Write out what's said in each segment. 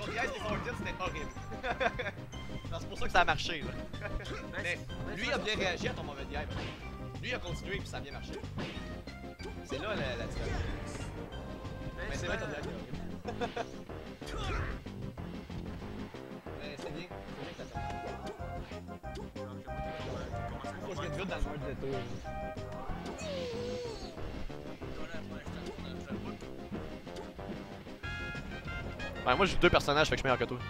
So the ice before tilt, c'était horrible. C'est pour ça que ça a marché. Là. Mais lui, il a bien réagi à ton mauvais DI. Lui, il a continué et puis ça a bien marché. C'est là la différence. Mais c'est vrai que ton DI était horrible. Mais c'est bien. C'est bien que t'as fait. Faut que je vienne vite dans le mode de tour. Ouais, moi j'ai 2 personnages, fait que je suis meilleur que toi.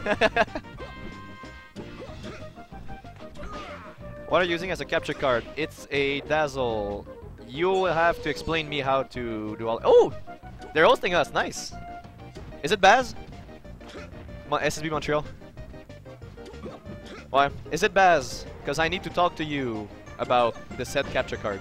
What are you using as a capture card? It's a Dazzle. You will have to explain me how to do all. Oh! They're hosting us, nice! Is it Baz? SSB Montreal? Why? Is it Baz? Because I need to talk to you about the set capture card.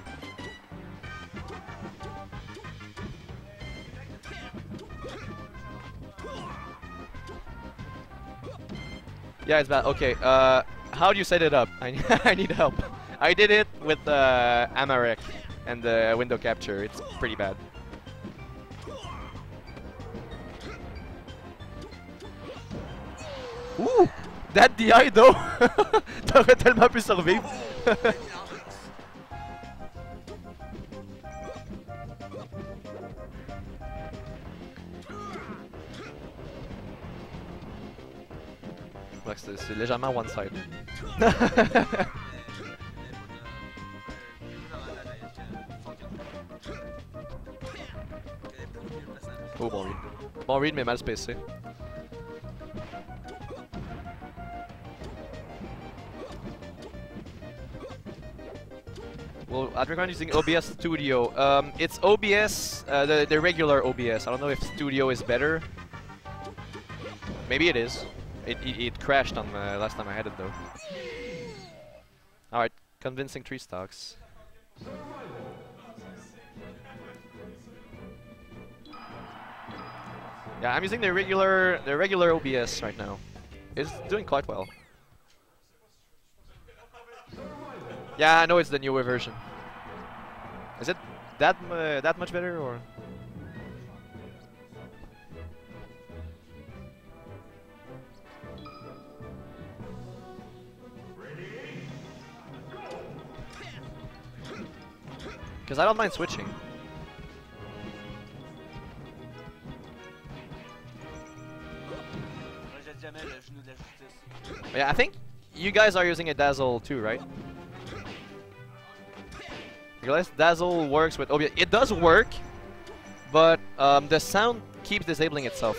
Yeah, it's bad. Okay, how do you set it up? I need help. I did it with Amarek and the window capture. It's pretty bad. Ouh! That DI though! T'aurais tellement pu survivre! Ouais, c'est légèrement one-side. Oh, bon read. Bon read, mais mal spacé. Well, I'd recommend using OBS Studio. It's OBS, the regular OBS. I don't know if Studio is better. Maybe it is. It crashed on the last time I had it though. Alright, convincing 3 stocks. Yeah, I'm using the regular OBS right now. It's doing quite well. Yeah, I know it's the newer version. Is it that much better or? Because I don't mind switching. Yeah, I think you guys are using a Dazzle too, right? Because Dazzle works with OBS. It does work, but the sound keeps disabling itself.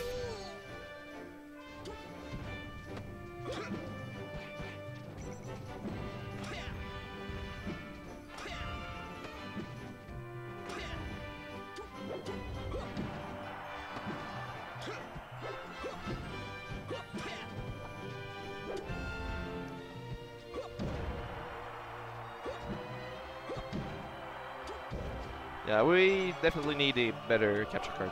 Yeah, we definitely need a better capture card.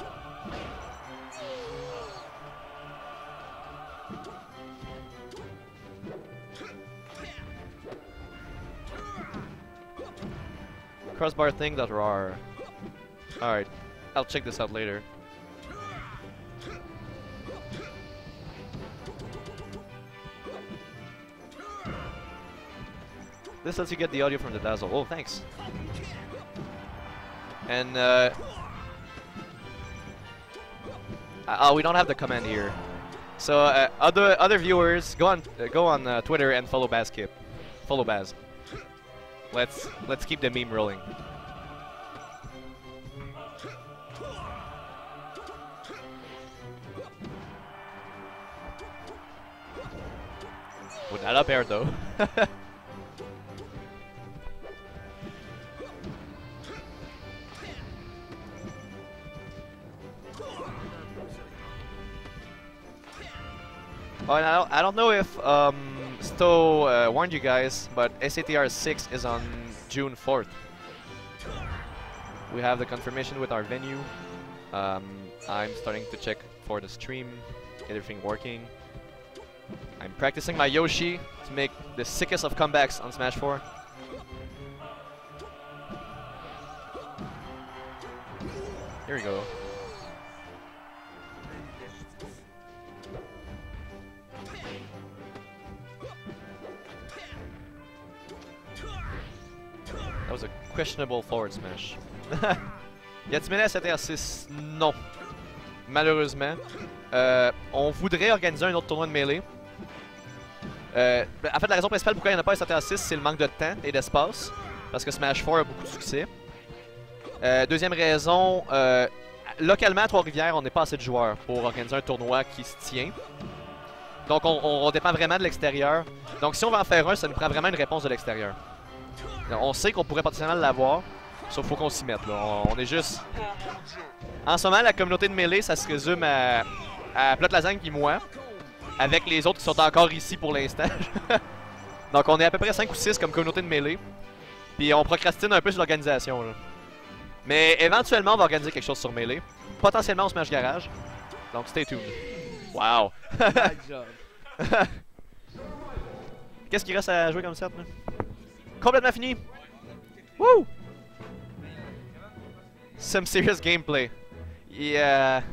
Crossbar thing that rar. Alright, I'll check this out later. This lets you get the audio from the Dazzle. Oh, thanks. And we don't have the command here. So other viewers, go on Twitter and follow BazKip. Follow Baz. Let's keep the meme rolling. With that up air though. Oh, and I don't know if Sto warned you guys, but SATR 6 is on June 4th. We have the confirmation with our venue. I'm starting to check for the stream, everything working. I'm practicing my Yoshi to make the sickest of comebacks on Smash 4. Here we go. That was a questionable forward smash. Y a-t-il mêlé à 7R6? Non. Malheureusement. On voudrait organiser un autre tournoi de mêlée. En fait, la raison principale pourquoi il n'y en a pas à 7R6, c'est le manque de temps et d'espace. Parce que Smash 4 a beaucoup de succès. Deuxième raison, localement à Trois-Rivières, on n'est pas assez de joueurs pour organiser un tournoi qui se tient. Donc on dépend vraiment de l'extérieur. Donc si on va en faire un, ça nous prend vraiment une réponse de l'extérieur. On sait qu'on pourrait potentiellement l'avoir, sauf qu'il faut qu'on s'y mette. Là. On est juste... En ce moment, la communauté de mêlée, ça se résume à Plot Lasagne et moi, avec les autres qui sont encore ici pour l'instant. Donc on est à peu près 5 ou 6 comme communauté de mêlée. Puis on procrastine un peu sur l'organisation. Mais éventuellement, on va organiser quelque chose sur mêlée. Potentiellement au Smash Garage. Donc stay tuned. Wow! Qu'est-ce qu'il reste à jouer comme ça? Complètement fini! Woo! Some serious gameplay. Yeah.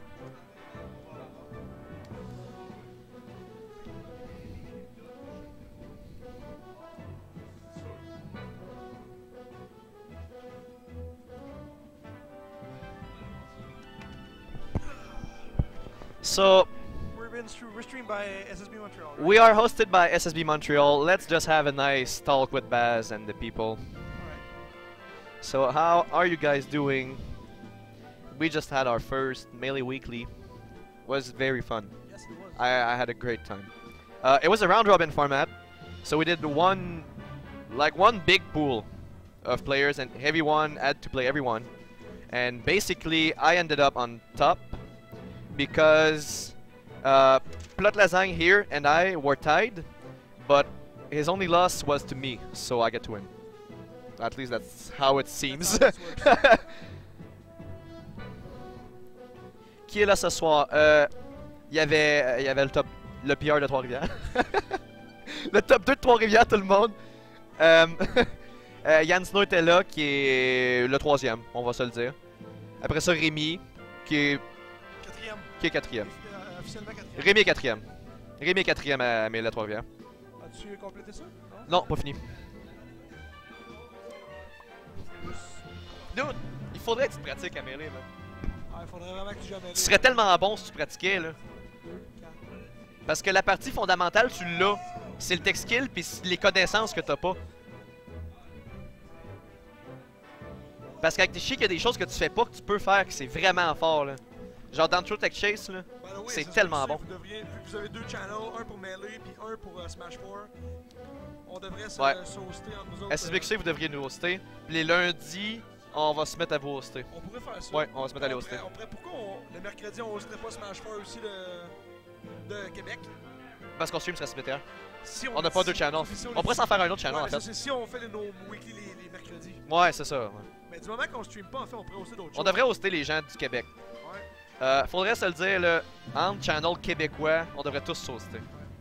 So, we're streamed by SSB Montreal, right? We are hosted by SSB Montreal. Let's just have a nice talk with Baz and the people. Alright. So, how are you guys doing? We just had our first Melee Weekly. Was very fun. Yes, it was. I had a great time. It was a round robin format, so we did one big pool of players, and everyone had to play everyone. And basically, I ended up on top because Plot Lasagne here and I were tied, but his only loss was to me, so I get to win. At least that's how it seems. Qui est là ce soir? Il y avait le PR de Trois-Rivières. Le top 2 de Trois-Rivières, tout le monde. Yann Snow était là, qui est le 3e, on va se le dire. Après ça, Rémi, qui est 4e. Officiellement 4e. Rémi est 4e. Rémi est 4e à Mêlée Trois-Rivières. As-tu complété ça? Non, pas fini. Dude, il faudrait que tu pratiques à Mêlée, là. Il faudrait vraiment que tu joues à Mêlée. Tu serais tellement bon si tu pratiquais, là. 2, 4. Parce que la partie fondamentale, tu l'as. C'est le tech skill puis les connaissances que t'as pas. Parce qu'avec tes chics, il y a des choses que tu fais pas que tu peux faire que c'est vraiment fort, là. Genre dans True Tech Chase, là, c'est tellement bon. Vous devriez, vous avez 2 channels, un pour Melee puis un pour Smash 4. On devrait se hoster entre nous autres. SSBQC, vous devriez nous hoster. Puis les lundis, on va se mettre à vous hoster. On pourrait faire ça. Ouais, on va se mettre à les hoster. Pourquoi le mercredi on hosterait pas Smash 4 aussi de Québec? Parce qu'on stream sur SBTR. Si on n'a pas 2 channels. On pourrait s'en faire un autre channel en fait. Si on fait nos weekly les mercredis. Ouais, c'est ça. Ouais. Mais du moment qu'on stream pas, en fait, on pourrait hoster d'autres choses. On devrait hoster les gens du Québec. Ouais. Faudrait se le dire, là, entre channel québécois, on devrait tous s'hoster.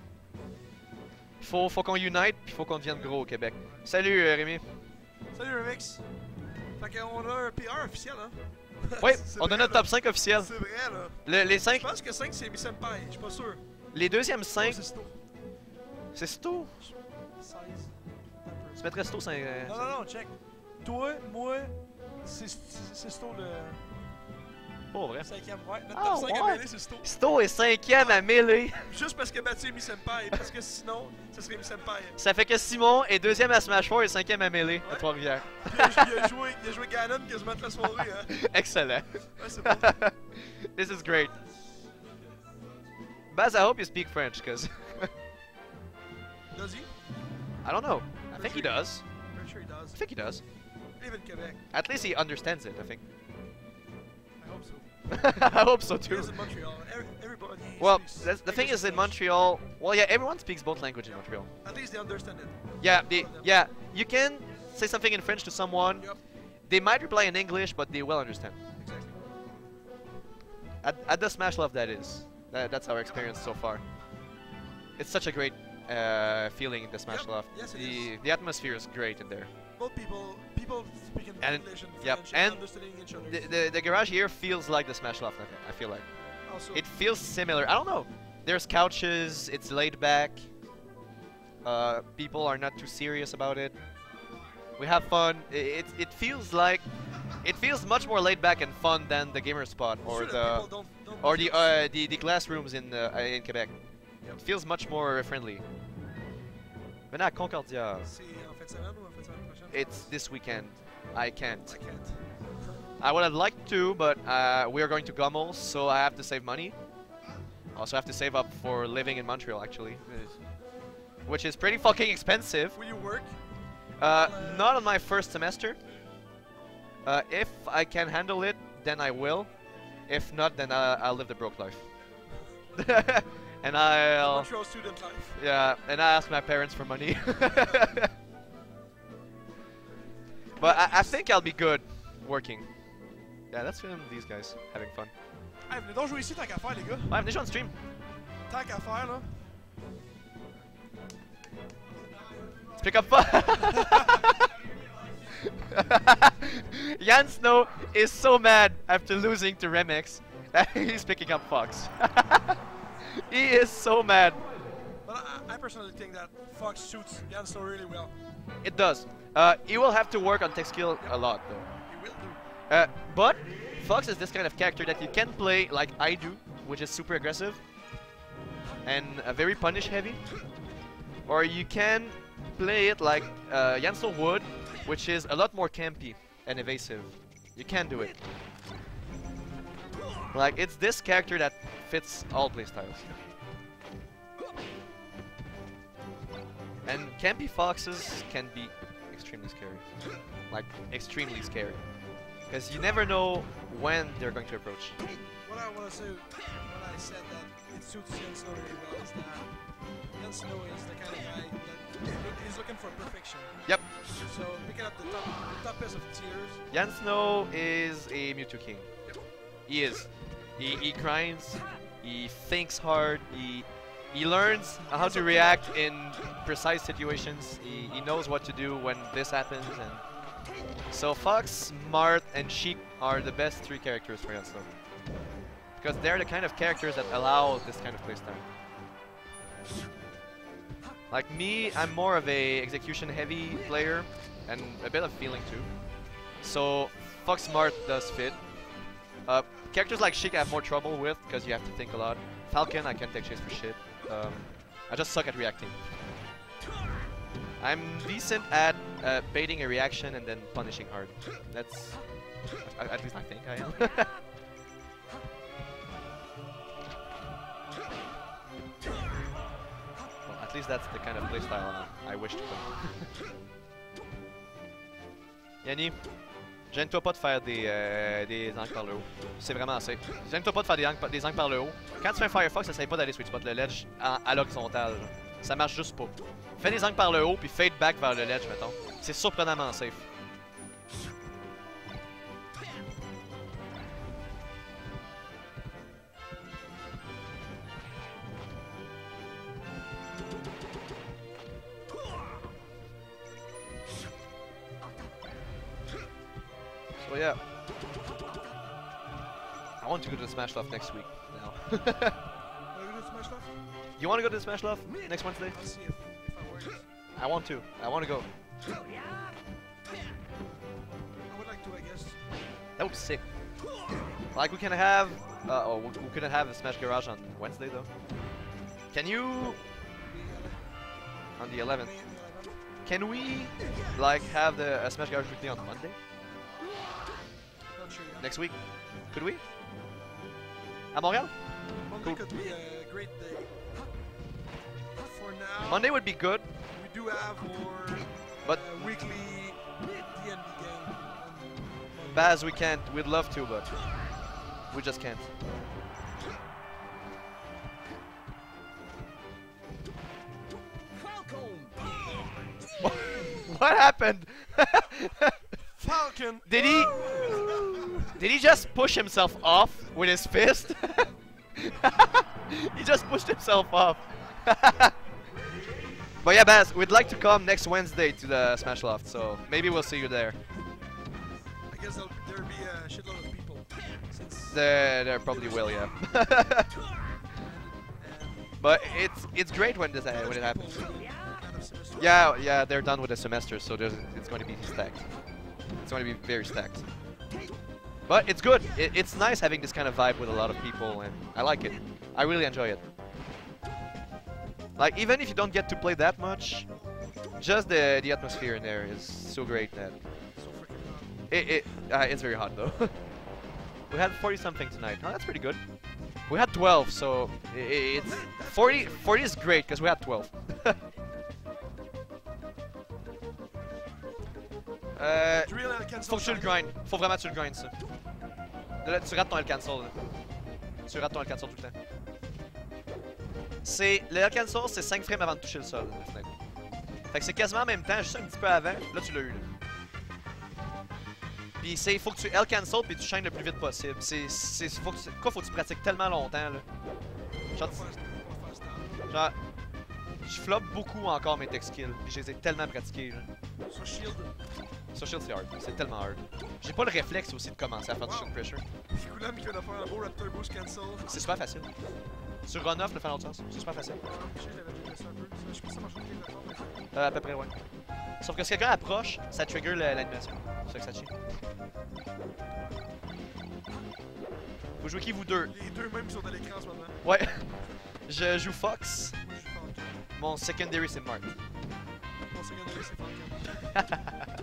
Faut qu'on unite, puis faut qu'on devienne gros au Québec. Salut Rémi. Salut Remix. Fait qu'on a un PR officiel, hein? Oui, on a notre top 5 officiel. C'est vrai, là. Les 5... Je pense que 5 c'est Miss Senpai, je suis pas sûr. Les deuxièmes 5... C'est Sto. C'est Sto? 16. Tu mettrais Sto 5... Non, check. Toi, moi, c'est Sto le... Pas vrai. 5e, ouais. Notre top 5 à Melee, c'est Sto. Sto est 5e à Melee. Juste parce que battu est Miss Senpai, parce que sinon, ce serait Miss Senpai. Ça fait que Simon est 2e à Smash 4 et 5e à Melee, à Trois-Rivières. Il a joué Ganon quasiment toute la soirée, hein. Excellent. Ouais, c'est bon. This is great. Baz, I hope you speak French, cause... Does he? I don't know. I think he does. Pretty sure he does. I think he does. Live in Quebec. At least he understands it, I think. I hope so. I hope so He too. lives in Montreal. Everybody Well, speaks the thing English is in and French. Montreal, well yeah, everyone speaks both languages in Montreal. At least they understand it. Yeah, you can say something in French to someone. Yep. They might reply in English, but they will understand. Exactly. At the Smash Love, that is. That's our experience so far. It's such a great feeling in the Smash Yep. Love. Yes, it is. The atmosphere is great in there. Both people speaking And- English and yep, French and understanding each other. The garage here feels like the Smash Love, I feel like. Also, It feels similar. I don't know. There's couches, it's laid back. People are not too serious about it. We have fun. It feels like it feels much more laid back and fun than the gamer spot or the classrooms in Quebec. It feels much more friendly. Venez à Concordia. C'est en fin de semaine ou en fin de semaine prochaine? It's this weekend. I can't. I can't. I would have liked to, but we are going to Gummel, so I have to save money. Also have to save up for living in Montreal, actually. Which is pretty fucking expensive. Will you work? Not on my first semester. If I can handle it, then I will. If not, then I'll live the broke life. And I'll... Montreal student life. Yeah, and I ask my parents for money. But I think I'll be good working. Yeah, let's film these guys having fun. Hey, venez donc jouer ici tant qu'à faire, les gars. Ouais, venez jouer on stream. Tant qu'à faire, là. Let's pick up fun. Jan Snow is so mad after losing to Remix that he's picking up Fox. He is so mad. But I personally think that Fox suits Jan Snow really well. It does. He will have to work on tech skill a lot though. He will do. But Fox is this kind of character that you can play like I do, which is super aggressive and very punish heavy. Or you can play it like Jan Snow would, which is a lot more campy and evasive. You can do it. Like, it's this character that fits all playstyles. And campy foxes can be extremely scary. Like, extremely scary. Because you never know when they're going to approach. What I want to say when I said that it suits Jan Snow really well is that Jan Snow is the kind of guy that is looking for perfection. Yep. So picking up the toppest of tiers. Jan Snow is a Mewtwo King. Yep. He is. He grinds, he thinks hard, he learns how to react in precise situations, he knows what to do when this happens, and so Fox, Mart, and Sheik are the best three characters for Jan Snow. Because they're the kind of characters that allow this kind of playstyle. Like me, I'm more of a execution heavy player, and a bit of feeling too. So Fox Mart does fit. Characters like Sheik I have more trouble with because you have to think a lot. Falcon I can't take chase for shit. I just suck at reacting. I'm decent at baiting a reaction and then punishing hard. That's at least I think I am. Well, at least that's the kind of playstyle I wish to play. Yanni, gêne-toi pas de faire des angles par le haut. C'est vraiment assez. Gêne-toi pas de faire des angles par le haut. Quand tu fais un Firefox, essaye pas d'aller sweet spot le ledge à l'horizontale. Ça marche juste pas. Fais des angles par le haut puis fade back vers le ledge, mettons. C'est surprenamment safe. So yeah, I want to go to the Smash Loft next week now. Wanna go to Smash Loft? You want to go to the Smash Loft next Wednesday? Let's see if I work. I want to. I want to go. I would like to, I guess. That would be sick. Like we can have, we couldn't have the Smash Garage on Wednesday though. Can you? On the 11th. Can we, like, have the Smash Garage weekly on Monday? Not sure yet. Next week? Could we? À Montréal? Monday Cool. could be a great day. For now, Monday would be good, we do have our but weekly D&D game on Monday. Baz, we can't. We'd love to, but we just can't. What happened? Falcon! Did he just push himself off with his fist? He just pushed himself off. But yeah, Baz, we'd like to come next Wednesday to the Smash Loft, so maybe we'll see you there. I guess there'll be a shitload of people. Since There probably will, yeah. But it's great when it happens. kind of semester. Yeah, they're done with the semester, so it's going to be stacked. It's going to be very stacked. But it's good. It's nice having this kind of vibe with a lot of people, and I like it. I really enjoy it. Like, even if you don't get to play that much, just the atmosphere in there is so great that So freaking hot. it's very hot though. We had 40 something tonight. Oh, that's pretty good. We had 12, so it's 40 is great because we had 12. Drill and cancel Faut que tu le grind. Faut vraiment que tu le grind ça. Là, tu rates ton L cancel. Là. Tu rates ton L cancel tout le temps. Le L cancel, c'est 5 frames avant de toucher le sol, la fenêtre. Fait que c'est quasiment en même temps, juste un petit peu avant. Là, tu l'as eu. Là. Puis faut que tu L cancel puis tu chaînes le plus vite possible. Faut que tu pratiques tellement longtemps là. Genre je flop beaucoup encore mes tech skills, puis je les ai tellement pratiqués là. Sur Shield. Sur Shield c'est hard, c'est tellement hard. J'ai pas le réflexe aussi de commencer à faire du shield pressure. Koulam qui vient de faire un beau Raptor Boost cancel. C'est super facile. Sur run off le faire dans l'autre sens, c'est super facile. Je l'avais déjà fait un peu. Je sais pas si ça marche bien maintenant. À peu près ouais. Sauf que si quelqu'un approche, ça trigger l'animation. C'est ça que ça chie. Vous jouez qui vous deux? Les deux même sont à l'écran en ce moment. Ouais. Je joue Fox. Moi je joue Falcon. Mon secondary c'est Marth. Mon secondary c'est Falcon.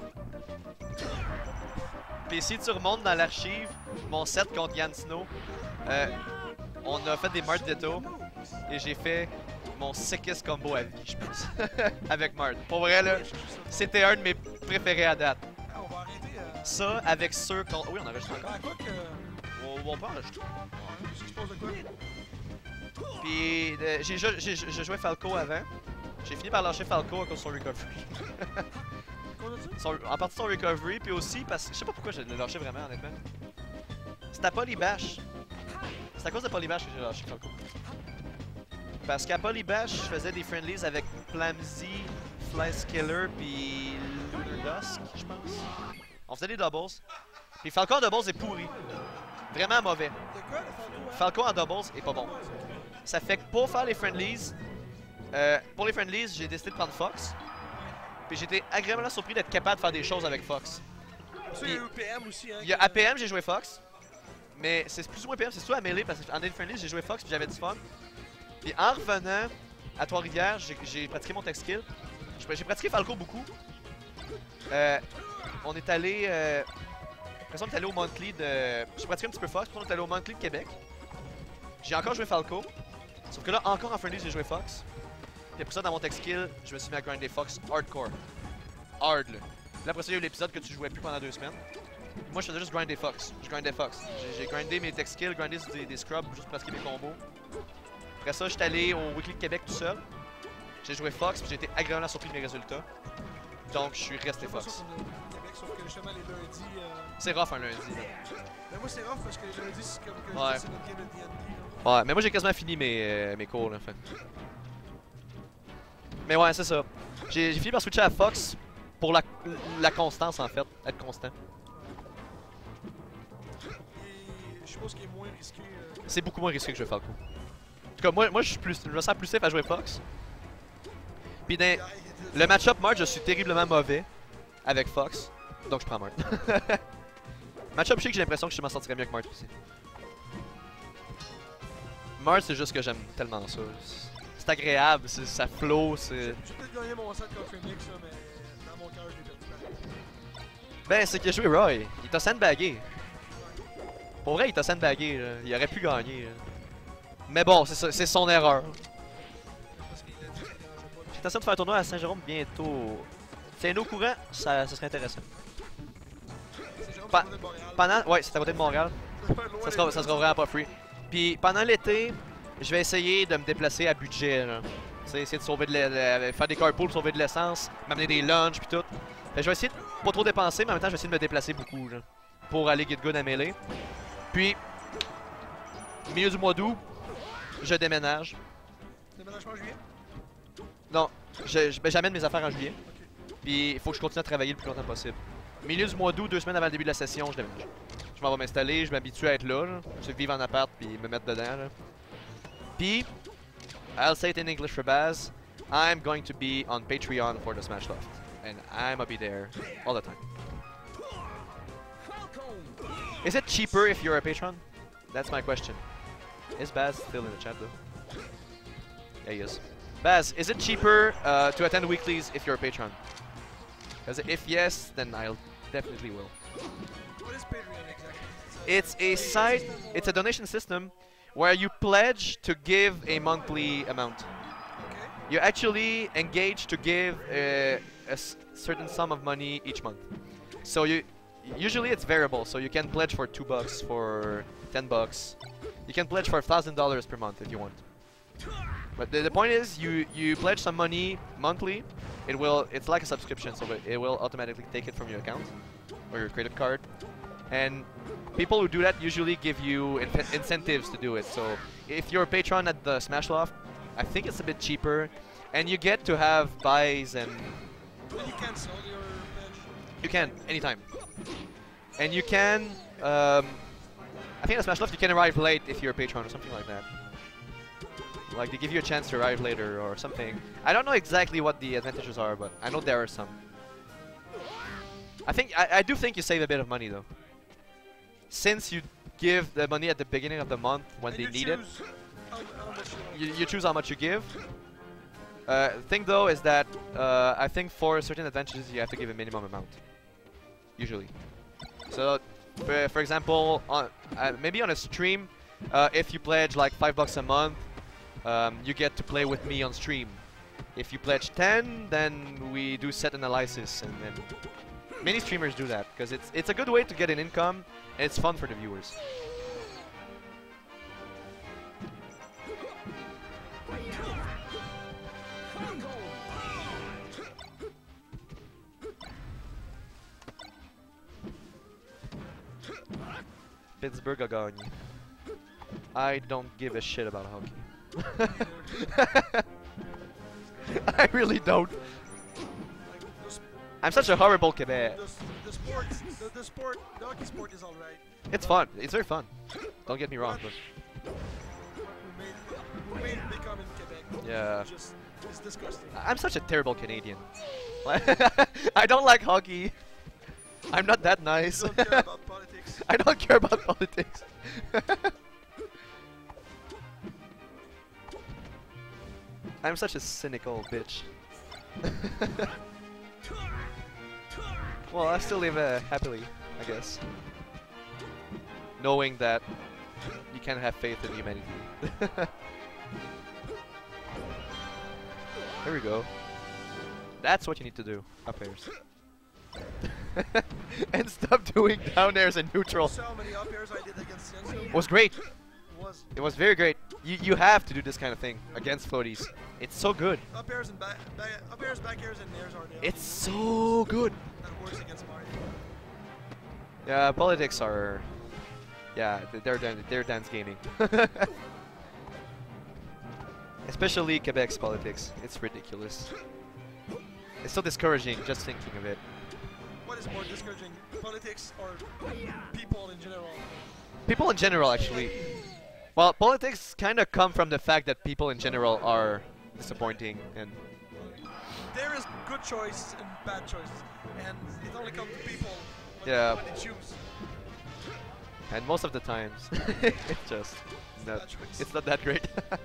Puis si tu remontes dans l'archive, mon set contre Yann Snow, on a fait des Marth Ditto et j'ai fait mon sickest combo à vie, je pense. Avec Marth. Pour vrai là, c'était un de mes préférés à date. Ah, on va arrêter. Ça avec ceux contre. Oui, on enregistre encore. À quoi que. On peut enregistrer. Ouais, je suppose de quoi. Puis j'ai joué Falco avant. J'ai fini par lâcher Falco à cause de son recovery. Quoi de ça? En partie de son recovery, puis aussi parce que je sais pas pourquoi je l'ai lâché vraiment honnêtement. C'était à Polybash. C'est à cause de Polybash que j'ai lâché Falco. Parce qu'à Polybash, je faisais des friendlies avec Flamzy, Flyscaler, puis Dusk, je pense. On faisait des doubles. Puis Falco en doubles est pourri. Vraiment mauvais. De quoi le Falcon? Falco en doubles est pas bon. Ça fait que pour faire les friendlies, j'ai décidé de prendre Fox. Puis j'étais agréablement surpris d'être capable de faire des choses avec Fox. Ça, il y a eu PM aussi, hein. Il y a APM, j'ai joué Fox. Mais c'est plus ou moins PM, c'est surtout à mêlée parce qu'en Daily Friendly, j'ai joué Fox puis j'avais du fun. Puis en revenant à Trois-Rivières, j'ai pratiqué mon tech skill. J'ai pratiqué Falco beaucoup. On est allé. Après ça, on est allé au Monthly de. J'ai pratiqué un petit peu Fox, puis on est allé au Monthly de Québec. J'ai encore joué Falco. Sauf que là, encore en Friendly, j'ai joué Fox. Puis après ça, dans mon tech skill, je me suis mis à grinder Fox hardcore. Hard, là. Là, après ça, il y a eu l'épisode que tu jouais plus pendant 2 semaines. Moi, je faisais juste grinder Fox. Je grindais Fox. J'ai grindé mes tech skills, grindé des scrubs, juste pratiquer mes combos. Après ça, j'étais allé au Weekly de Québec tout seul. J'ai joué Fox, puis j'ai été agréablement surpris de mes résultats. Donc, je suis resté C'est pas Fox. ça qu'on a au Québec, sauf que justement les lundis. C'est rough un lundi. Là. Ben moi c'est rough parce que les lundis c'est comme que Ouais. c'est notre game de D&D. Ouais, mais moi j'ai quasiment fini mes cours là, en fait. Mais ouais, c'est ça. J'ai fini par switcher à Fox pour la constance en fait, être constant. Et je suppose qu'il est moins risqué. C'est beaucoup moins risqué que jouer Falco. En tout cas, moi je me sens plus safe à jouer Fox. Puis dans le match-up Marth, je suis terriblement mauvais avec Fox, donc je prends Marth. Match-up chic, j'ai l'impression que je m'en sortirais mieux que Marth aussi. Marth, c'est juste que j'aime tellement ça. C'est agréable, ça flow, c'est... J'ai peut-être gagné mon set contre Phoenix, là, mais dans mon cœur, je l'ai perdu. Ben, c'est qu'il a joué Roy. Il t'a sandbagué. Pour vrai, il t'a sandbagué, là. Il aurait pu gagner, là. Mais bon, c'est son erreur. Parce qu'il a dit que ça dérangeait pas. J'ai l'intention de faire un tournoi à Saint-Jérôme bientôt. Tiens-nous au courant, ça serait intéressant. C'est Jérôme, Pa- c'est à côté de Montréal. Ouais, c'est à côté de Montréal. Ça sera vraiment pas free. Puis pendant l'été, je vais essayer de me déplacer à budget, là. Tu sais, essayer de sauver faire des carpools, sauver de l'essence, m'amener des lunchs puis tout. Fait que je vais essayer de pas trop dépenser, mais en même temps, je vais essayer de me déplacer beaucoup, là, pour aller get good à mêler. Puis, milieu du mois d'août, je déménage. Déménagement en juillet? Non, j'amène mes affaires en juillet. Puis, il faut que je continue à travailler le plus longtemps possible. Milieu du mois d'août, 2 semaines avant le début de la session, je déménage. Je m'en vais m'installer, je m'habitue à être là, je vais vivre en appart puis me mettre dedans. Là. Puis, I'll say it in English for Baz, I'm going to be on Patreon for the Smash Loft, and I'ma be there all the time. Is it cheaper if you're a patron? That's my question. Is Baz still in the chat though? Yeah, he is. Baz, is it cheaper to attend weeklies if you're a patron? Because if yes, then I'll definitely will. What is Patreon exactly? It's a site, it's a donation system where you pledge to give a monthly amount. Okay. You actually engage to give a certain sum of money each month. So usually it's variable, so you can pledge for $2, for $10. You can pledge for $1,000 per month if you want. But the point is, you pledge some money monthly. It's like a subscription, so it will automatically take it from your account or your credit card. And people who do that usually give you incentives to do it. So if you're a patron at the Smash Loft, I think it's a bit cheaper, and you get to have buys and And you cancel your pledge. you can anytime. And you can, I think at Smash Loft you can arrive late if you're a patron or something like that. Like they give you a chance to arrive later or something. I don't know exactly what the advantages are, but I know there are some. I do think you save a bit of money though. Since you give the money at the beginning of the month when And they you need it, choose how much you want. you choose how much you give. Thing though is that I think for certain advantages you have to give a minimum amount. Usually. So, for example, on maybe on a stream, if you pledge like $5 a month, you get to play with me on stream. If you pledge 10, then we do set analysis, and then many streamers do that because it's a good way to get an income and it's fun for the viewers. Pittsburgh a gagne. I don't give a shit about hockey. I really don't. Like, I'm such a horrible Quebec. the hockey sport is alright. It's fun. It's very fun. Don't get me wrong, but Who made it become in Quebec? yeah. Just, it's disgusting. I'm such a terrible Canadian. I don't like hockey. I'm not that nice. You don't care about politics. I don't care about politics. I'm such a cynical bitch. Well, I still live happily, I guess. Knowing that you can have faith in humanity. There we go. That's what you need to do, up airs. And stop doing down airs and neutral. So many up airs I did against Senso. It was great. Was It was very great. You have to do this kind of thing against floaties. It's so good. up airs and back airs and airs are the It's so good. that works against Mario. Yeah, politics are. Yeah, they're dance gaming. Especially Quebec's politics. It's ridiculous. It's so discouraging just thinking of it. What is more discouraging, politics or people in general? People in general, actually. Well, politics kind of come from the fact that people in general are disappointing, and There is good choices and bad choices, and it only comes to people Yeah. what they choose. and most of the times it's just not. Bad choice. It's not that great.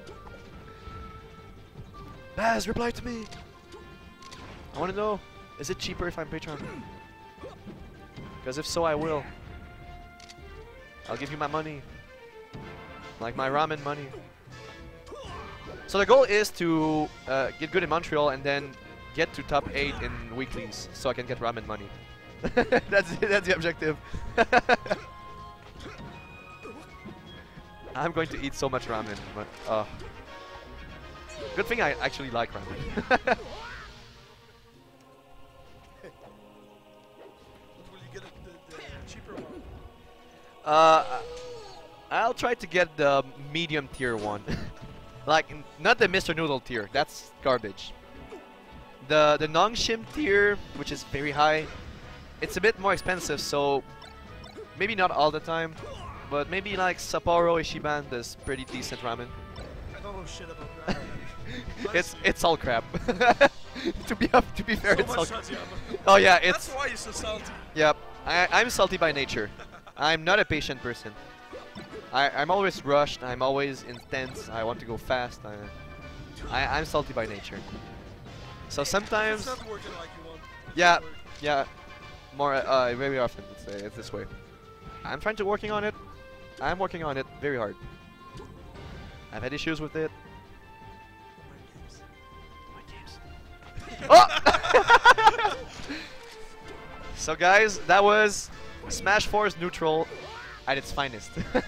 Baz, reply to me. I want to know, is it cheaper if I'm Patreon? Because if so, I will. I'll give you my money. Like my ramen money. So the goal is to get good in Montreal and then get to top 8 in weeklies so I can get ramen money. That's the objective. I'm going to eat so much ramen, but good thing I actually like ramen. But will you get the cheaper one? I'll try to get the medium tier one. Like, not the Mr. Noodle tier, that's garbage. The Nongshim tier, which is very high, it's a bit more expensive, so maybe not all the time, but maybe like Sapporo Ichiban does pretty decent ramen. I don't know shit about that. it's all crap. to be fair, So it's all. much Santiago. Oh yeah, That's it's. why you're so salty. Yep. I'm salty by nature. I'm not a patient person. I'm always rushed. I'm always intense. I want to go fast. I'm salty by nature. So sometimes. It's not working like you want. It's Yeah, not working. yeah. More very often it's this way. I'm trying to working on it. I'm working on it very hard. I've had issues with it. Oh! So guys, that was Smash 4's neutral at its finest.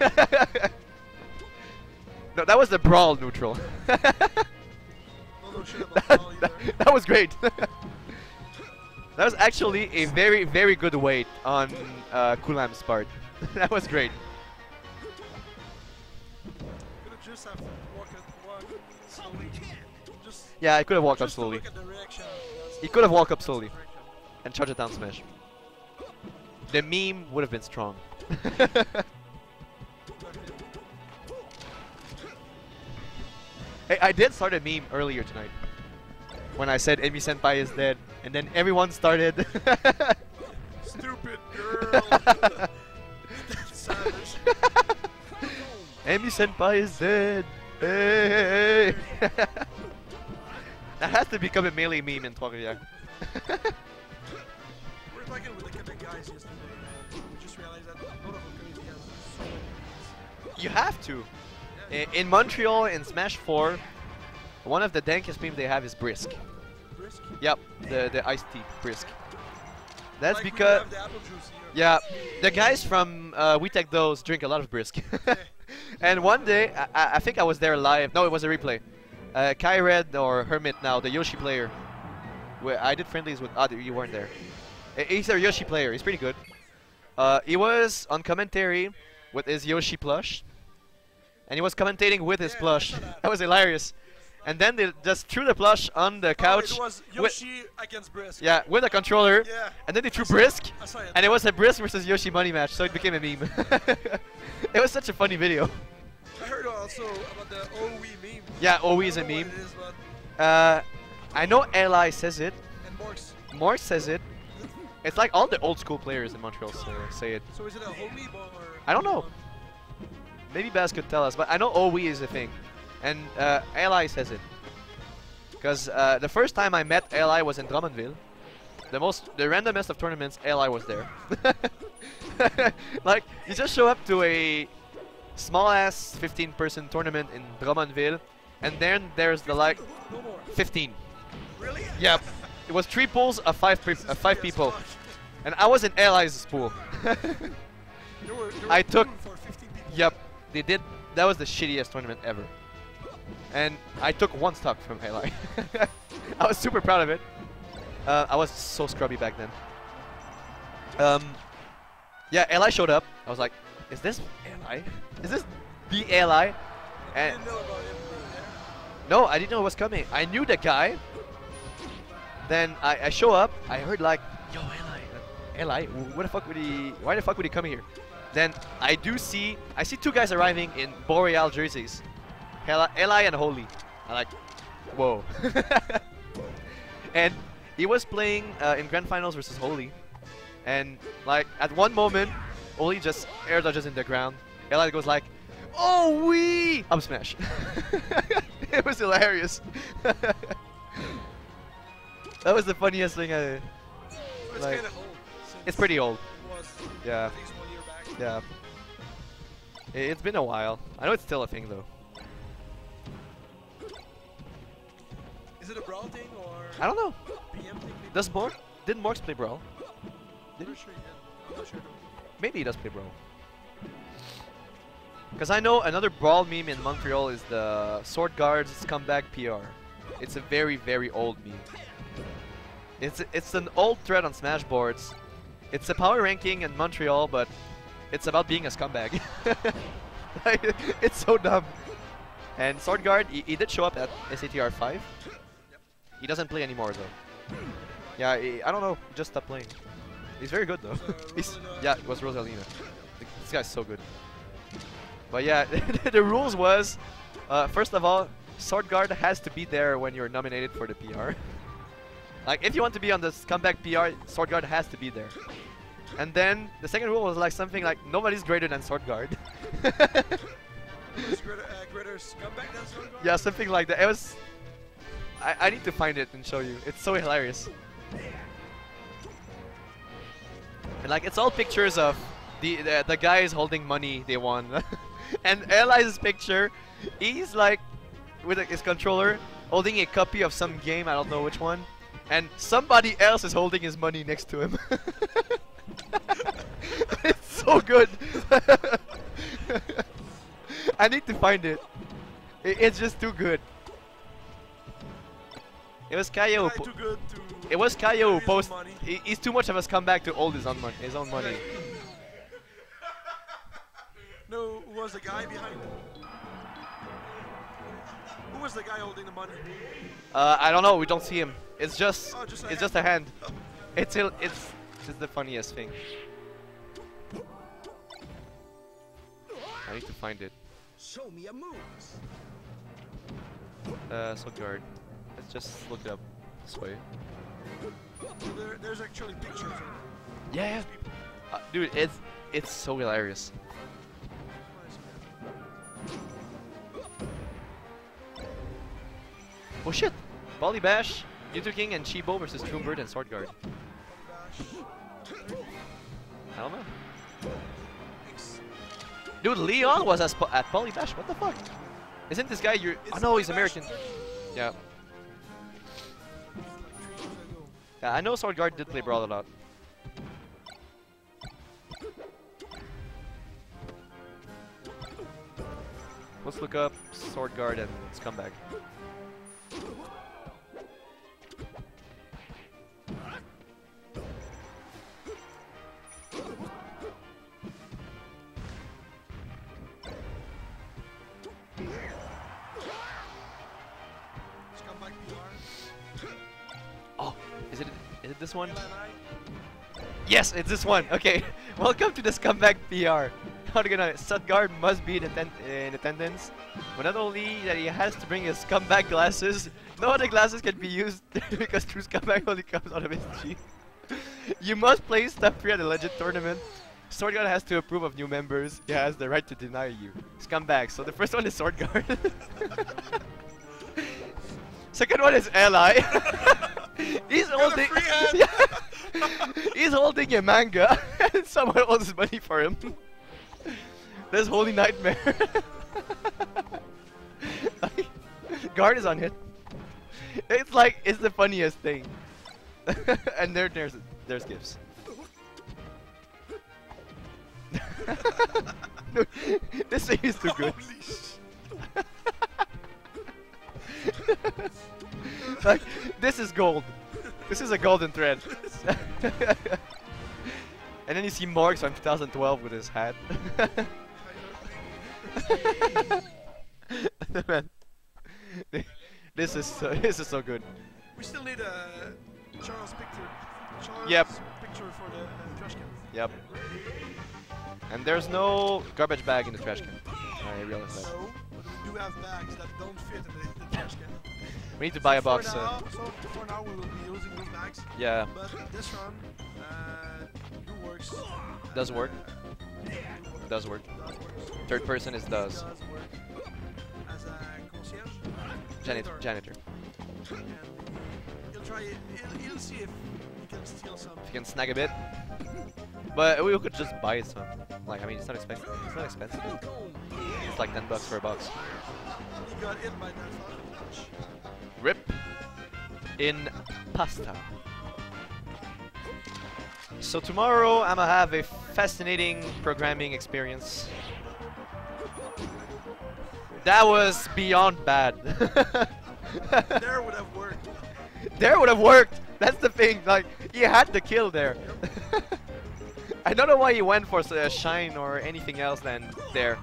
No, that was the brawl neutral. No, no shit about all either. That was great. That was actually a very, very good weight on Kulam's part. That was great. Could've just have walk slowly. Just Yeah, I could have walked up just to slowly. look at the reaction. He could have walked up slowly and charged it down smash. The meme would have been strong. Hey, I did start a meme earlier tonight when I said Emi Senpai is dead, and then everyone started. Stupid girl. That's savage. Emi Senpai is dead. Hey. That has to become a melee meme in Trois-Rivières. We were talking with the Quebec guys yesterday, and we just realized that a lot of the community has so many memes. You have to. Yeah. In Montreal, in Smash 4, one of the dankest memes they have is Brisk. Brisk. Yep, the iced tea, Brisk. That's Like we because, have the apple juice here. yeah, the guys from We Take Those drink a lot of Brisk. And one day, I think I was there live. No, it was a replay. Kai Red or Hermit now, the Yoshi player. Where I did friendlies with. Ah, you weren't there. He's a Yoshi player. He's pretty good. He was on commentary with his Yoshi plush, and he was commentating with his Yeah, I plush. saw that. That was hilarious. And then they just threw the plush on the couch. Oh, it was with- Yoshi against Brisk. Yeah, with a controller. Yeah. And then they threw Brisk, I saw it. and it was a Brisk versus Yoshi money match, so it became a meme. It was such a funny video. I heard also about the OE meme. Yeah, OE is I a don't know meme. what it is, but I know Eli says it. and Morks. Mork says it. It's like all the old school players in Montreal say it. So is it a whole meme or? I don't know. Maybe Baz could tell us, but I know OE is a thing. And Eli says it. Because the first time I met Eli was in Drummondville. The randomest of tournaments, Eli was there. Like, you just show up to a small-ass 15-person tournament in Drummondville, and then there's the like No more. 15. Really? Yep. It was 3 pools of 5 Jesus people. Christ. And I was in Eli's pool. There were I took- two for 15 people. Yep, they did. That was the shittiest tournament ever. And I took 1 stock from Eli. I was super proud of it. I was so scrubby back then. Yeah, Eli showed up. I was like, is this Eli? Is this the Eli? I And didn't know about him being there. no, I didn't know it was coming. I knew the guy. Then I show up. I heard like, yo, Eli, why the fuck would he come here? Then I see 2 guys arriving in Boreal jerseys. Eli and Holy. I'm like, whoa. And he was playing in Grand Finals versus Holy. And like at one moment, Holy just air dodges in the ground. Eli goes like, oh wee! Up smash. It was hilarious. That was the funniest thing I. So it's Like, kind of old. Since It's pretty old. it was Yeah. at least 1 year back. Yeah. It's been a while. I know it's still a thing though. Is it a brawl thing or I don't know. PM thing? Maybe? Does Mork? Did Morks play Brawl? I'm not sure he did. I'm not sure. Maybe he does play Brawl. Because I know another Brawl meme in Montreal is the Sword Guards comeback PR. It's a very, very old meme. It's an old thread on Smashboards. It's a power ranking in Montreal, but it's about being a scumbag. Like, it's so dumb. And Sword Guard, he did show up at SATR 5. He doesn't play anymore though. Yeah, I don't know. He just stopped playing. He's very good though. Rosalina. Yeah, it was Rosalina. This guy's so good. But yeah, the rules was, first of all, Sword Guard has to be there when you're nominated for the PR. Like, if you want to be on the Scumbag PR, Sword Guard has to be there. And then the second rule was like something like nobody's greater than Sword Guard. Greater scumbag than Sword Guard? Yeah, something like that. It was. I need to find it and show you. It's so hilarious. And like, it's all pictures of the guys holding money they won. And Eli's picture, he's like with his controller holding a copy of some game, I don't know which one, and somebody else is holding his money next to him. It's so good. I need to find it. It's just too good. It was Kaio. Too good to It was Kaio who use post. money. He's too much of a scumbag to hold his own money. No, who was the guy behind? Who was the guy holding the money? I don't know. We don't see him. It's just. Oh, just a It's hand. just a hand. It's the funniest thing. I need to find it. Show me a moves. Sword Guard. Let's just look it up this way. There's actually pictures of it. Yeah. Dude, it's so hilarious. Oh shit! Volley Bash, Mewtwo King, and Chibo versus Troombird and Sword Guard. I don't know. Dude, Leon was at Volley Bash. What the fuck? Isn't this guy your? Oh no, he's American. Yeah. Yeah, I know Sword Guard did play Brawl a lot. Let's look up Sword Guard and Scumbag. Scumbag PR. Oh, is it this one? Yes, it's this one. Okay, welcome to the Scumbag PR. How to get on it? Sudguard must be in attendance, but not only that he has to bring his Scumbag glasses. No other glasses can be used because true Scumbag only comes out of his G. You must play Step 3 at the Legend Tournament. Sword Guard has to approve of new members. He has the right to deny you. Scumbag. So the first one is Sword Guard. Second one is Ally. He's holding. He's holding a manga, and someone owes his money for him. There's Holy Nightmare. Guard is on hit. It's like it's the funniest thing. And there's gifts. Dude, this thing is too good. Like, this is gold. This is a golden thread. And then you see Morgs from 2012 with his hat. Man, this is so good. We still need a Charles picture. Charles Yep. picture for the trash can. Yep. And there's no garbage bag in the trash can. I realize that. So, but we do have bags that don't fit in the trash can. We need to buy a box. For now, we will be using those bags. Yeah, But this run, works. does work. Does work. Does work. Third person is does. Does work as a concierge. Janitor. And he'll try it. He'll see if he can steal some. If you can snag a bit. But we could just buy some. Like, I mean, it's not expensive. It's not expensive. It's like $10 for a box. He got hit by that fucking punch. Rip in pasta. So tomorrow I'm gonna have a fascinating programming experience. That was beyond bad. There would have worked. There would have worked. That's the thing. Like, he had the kill there. I don't know why he went for a shine or anything else than there.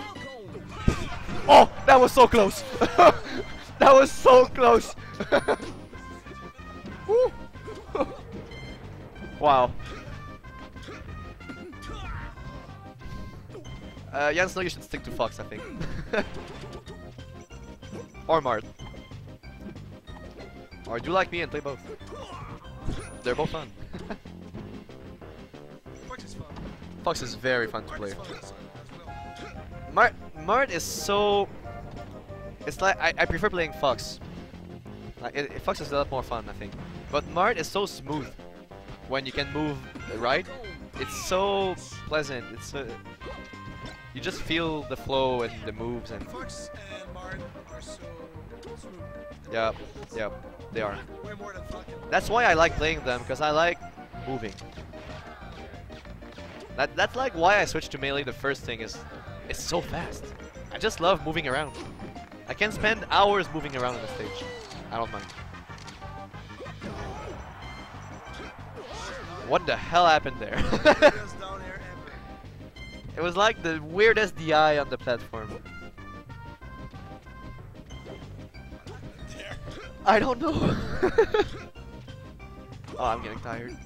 Oh, that was so close. That was so close. Woo. Wow. Jens, no, you should stick to Fox, I think. Or Mart. Or do like me and play both. They're both fun. Fox is fun. Fox is very fun to Mart play. is fun as well. Mart is so... It's like, I prefer playing Fox. Like, Fox is a lot more fun, I think. But Mart is so smooth when you can move right. It's so pleasant. It's you just feel the flow and the moves and... Fox and Mart are so smooth. Yeah, yeah, they are. Way more than fucking. That's why I like playing them, because I like moving. That's like why I switched to melee. The first thing is, it's so fast. I just love moving around. I can spend hours moving around on the stage. I don't mind. What the hell happened there? Weirdest down air ever. It was like the weirdest DI on the platform. There. I don't know. Oh, I'm getting tired.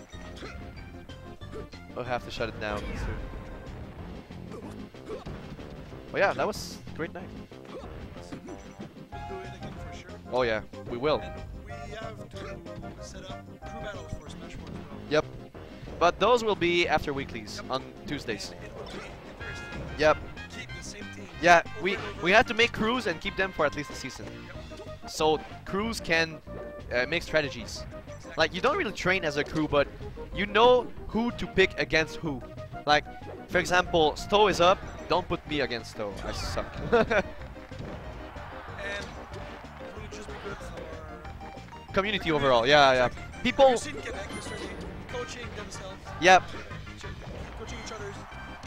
I'll have to shut it down soon. But yeah, that was a great night. We'll do it again for sure. Oh yeah, we will. And we have to set up crew battles for Smash 4 as well. Yep. But those will be after weeklies on Tuesdays. And it will be interesting. Yep. Keep the same team. Yeah, over we and over. we have to make crews and keep them for at least a season. So crews can make strategies. Like, you don't really train as a crew, but you know who to pick against who. Like, for example, Stowe is up. Don't put me against Stowe. I suck. And it will just be good for Community overall. Yeah, yeah. People. Have you seen Quebec yesterday coaching themselves, Yep. coaching each other's?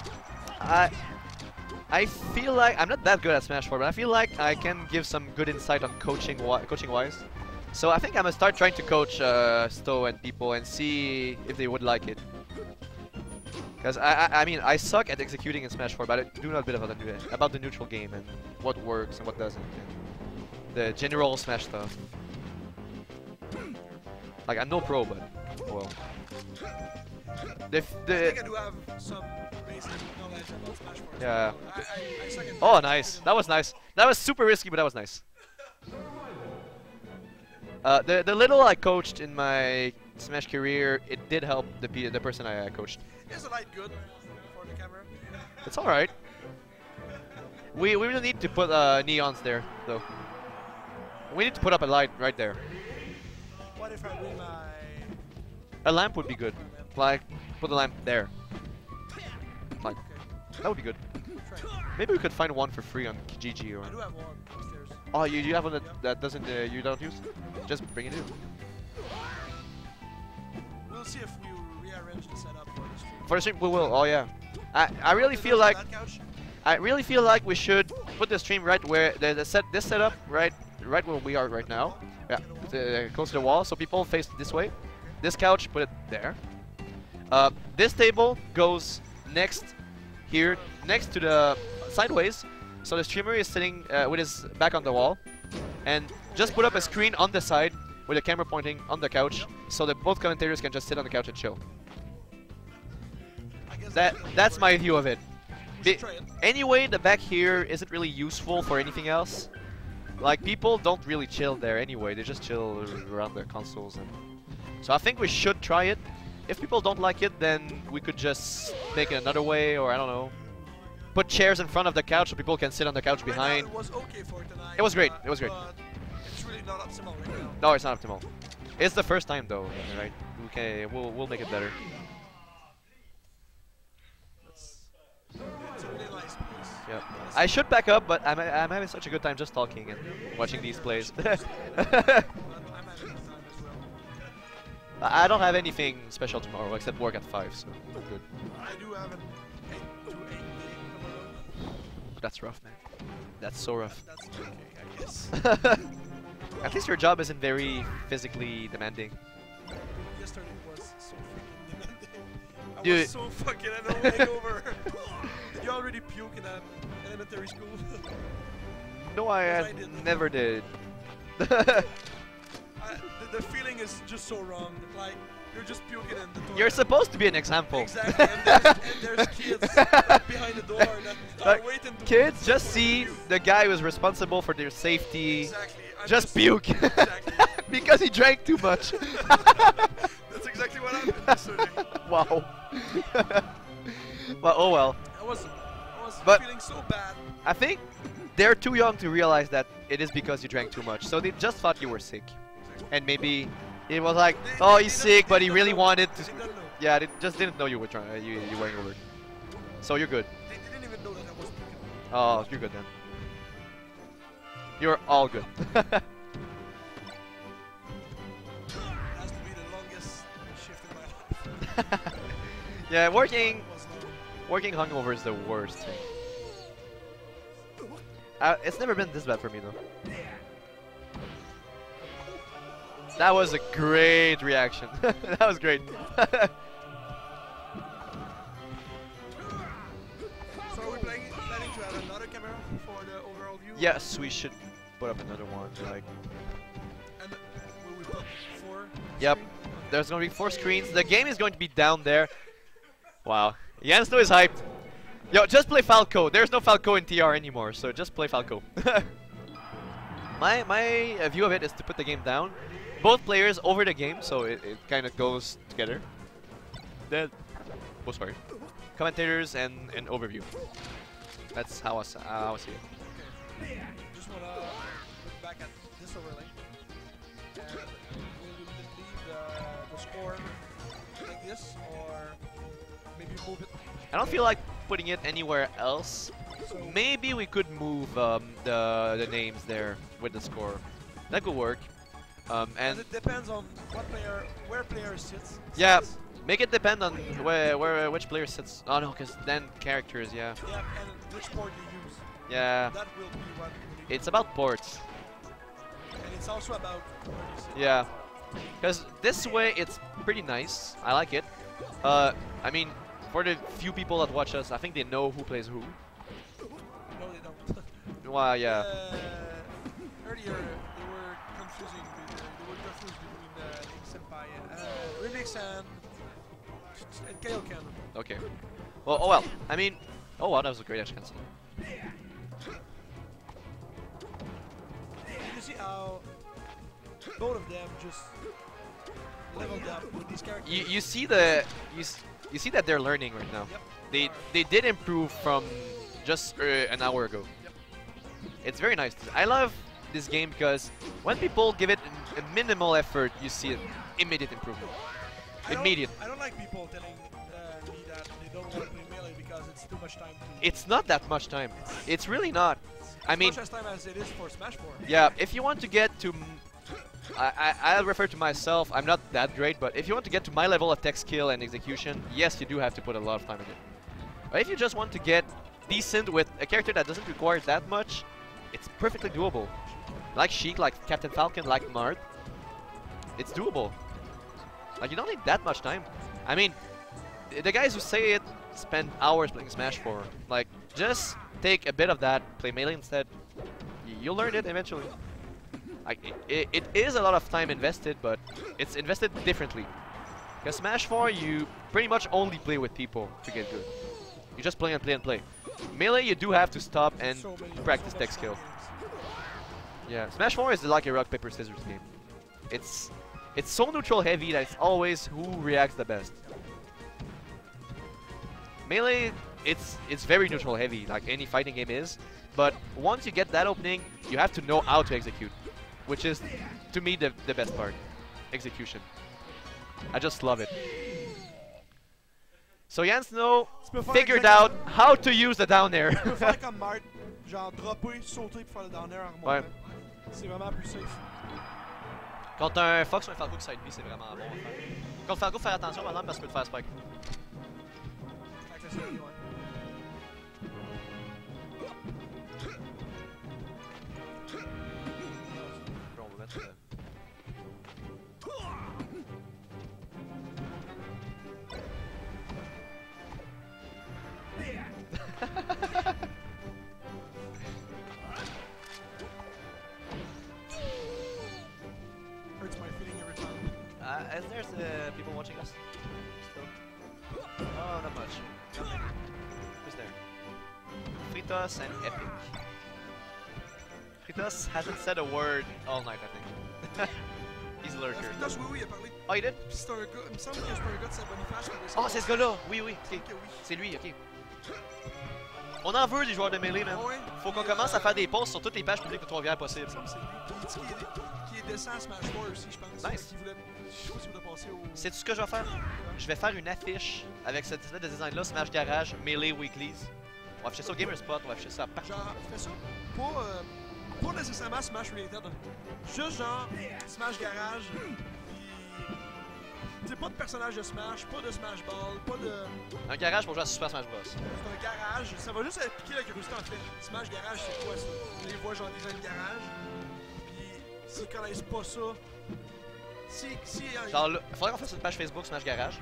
I feel like I'm not that good at Smash 4, but I feel like I can give some good insight on coaching wise. So I think I'm gonna start trying to coach Stowe and people and see if they would like it. Because I mean, I suck at executing in Smash 4, but I do know a bit about the neutral game and what works and what doesn't, and the general Smash stuff. Like, I'm no pro, but well. I think I do have some basic knowledge about Smash 4. Yeah. I suck at Oh, nice. That was nice. That was super risky, but that was nice. The little I coached in my Smash career, it did help the person I coached. Is the light good for the camera? It's all right. We really need to put neons there, though. We need to put up a light right there. What if I win my... A lamp would be good. Like, put a lamp there. Like, that would be good. Try. Maybe we could find one for free on Kijiji or... I do have one upstairs. Oh, you have one that doesn't you don't use? Just bring it in. We'll see if we rearrange the setup for the stream. For the stream, we will. Oh yeah. I really feel like we should put the stream right where this setup right where we are right now. Yeah, close to the wall, so people face this way. This couch, put it there. This table goes next here, next to the sideways. So the streamer is sitting with his back on the wall, and just put up a screen on the side with the camera pointing on the couch, so that both commentators can just sit on the couch and chill. That's my view of it. Anyway, the back here isn't really useful for anything else. Like, people don't really chill there anyway, they just chill around their consoles. And so I think we should try it. If people don't like it, then we could just make it another way, or I don't know. Put chairs in front of the couch so people can sit on the couch behind. It was okay for tonight. It was great, it was great. But it's really not optimal right now. No, it's not optimal. It's the first time though, right? Okay, we'll make it better. It's a really nice place. Yeah. I should back up, but I'm having such a good time just talking and watching these plays. I'm having a good time as well. I don't have anything special tomorrow except work at 5, so I'm good. I do have an 8 to 8 day tomorrow. That's rough, man. That's so rough. That's okay, I guess. At least your job isn't very physically demanding. Yesterday was so freaking demanding. I Dude. was so fucking hangover. Did you already puke in elementary school? No, I Because I didn't. never did. The feeling is just so wrong. Like, you're just puking in the toilet. You're supposed to be an example. Exactly, and there's kids right behind the door that are Like, waiting to kids just see the guy who's responsible for their safety Exactly. I'm just puke Exactly. because he drank too much. That's exactly what happened yesterday. Wow. But oh well. I was But- feeling so bad. I think they're too young to realize that it is because you drank too much. So they just thought you were sick. And maybe it was like, oh, he's sick, but he really wanted to. They don't know. Yeah, they just didn't know you were trying. You were over. So you're good. They didn't even know that I was puking. Oh, you're good then. You're all good. It has to be the longest shift in my life. Yeah, working It was long. hungover is the worst thing. It's never been this bad for me though. That was a great reaction. That was great. So are we planning to add another camera for the overall view? Yes, we should put up another one. Like, And will we put 4? yep, screen? there's gonna be 4 screens. The game is going to be down there. Wow, Jens is hyped. Yo, just play Falco. There's no Falco in TR anymore, so just play Falco. my view of it is to put the game down. Both players over the game, so it kind of goes together. Then, oh sorry, commentators and an overview. That's how I see it. Okay. Just wanna look back at this overlay. And will we leave the score like this, or maybe move it? I don't feel like putting it anywhere else. So Maybe we could move the names there with the score. That could work. and And it depends on where player sits. yeah, make it depend on which player sits. Oh no, because then characters. Yeah, Yeah, and which port you use. yeah. That will be what. It's about ports. And it's also about where you sit. Yeah, because this way it's pretty nice. I like it. I mean, for the few people that watch us, I think they know who plays who. No, they don't. Well, yeah. Earlier, they were confusing. They were confused between Link Senpai, Remix and Kaioken. Okay. Well, oh well. I mean, oh wow, that was a great edge cancel. You see how both of them just leveled up with these characters. You see you see that they're learning right now. Yep. They did improve from just an hour ago. Yep. It's very nice. I love this game because when people give it a minimal effort, you see an immediate improvement. Immediate. I don't like people telling me that they don't want to play Melee because it's too much time to... It's not that much time. It's really not. I mean, as much as time as it is for Smash 4. yeah, if you want to get to... I'll refer to myself, I'm not that great, but if you want to get to my level of tech skill and execution, yes, you do have to put a lot of time in it. But if you just want to get decent with a character that doesn't require that much, it's perfectly doable. Like Sheik, like Captain Falcon, like Marth, it's doable. Like, you don't need that much time. I mean, the guys who say it spend hours playing Smash 4. Like, just take a bit of that, play Melee instead. You'll learn it eventually. Like, it is a lot of time invested, but it's invested differently. Because Smash 4, you pretty much only play with people to get good. You just play and play and play. Melee, you do have to stop and So many, practice so tech much skill. games. Yeah, Smash 4 is like a rock, paper, scissors game. It's so neutral heavy that it's always who reacts the best. Melee, it's very neutral heavy, like any fighting game is. But once you get that opening, you have to know how to execute, which is, to me, the best part. Execution. I just love it. So Jan Snow Tu peux faire figured exactement- out how to use the down air. Tu peux faire comme Marth, genre dropper, sauter pour faire le down air en Ouais. remontant. C'est vraiment plus safe. Quand un Fox ou un Falco qui side B, c'est vraiment bon à faire. Contre Falco, faire attention maintenant parce que tu peux te faire spike. Avec la série, ouais. On va mettre, Hurts my feeling every time. there's people watching us still? Oh, not much. Who's there? Fritos and Epic. Fritos hasn't said a word all night, I think. He's a lurker. Fritos, oui, il a parlé. Oh, il did? Puis c'est un gars, il me semble que c'est un gars de sa Boniface. Oh, c'est ce gars-là! Oui, oui, ok. Ok, oui. C'est lui, ok. On en veut des joueurs de mêlée, man. Ah ouais? Faut qu'on commence à faire des posts sur toutes les pages publiques de Trois-Rivières possibles. Il me semble que c'est lui. Qui est descend à Smash 4 aussi, je pense. Nice. Qui voulait, je sais pas s'il voulait passer au... Sais-tu ce que je vais faire? Je vais faire une affiche avec cette espèce de design-là, Smash Garage, Melee Weeklies. On va afficher ça au Gamerspot, on va afficher ça partout. Genre, fais ça. Pas nécessairement Smash Related. Juste genre Smash Garage. Puis. Pas de personnage de Smash, pas de Smash Ball, pas de. Un garage pour jouer à Super Smash Bros. C'est un garage. Ça va juste piquer la curiosité en fait. Smash Garage, c'est quoi ça? Les voient genre des gens de garage. Puis s'ils connaissent pas ça. Si. Genre là, faudrait qu'on fasse une page Facebook Smash Garage.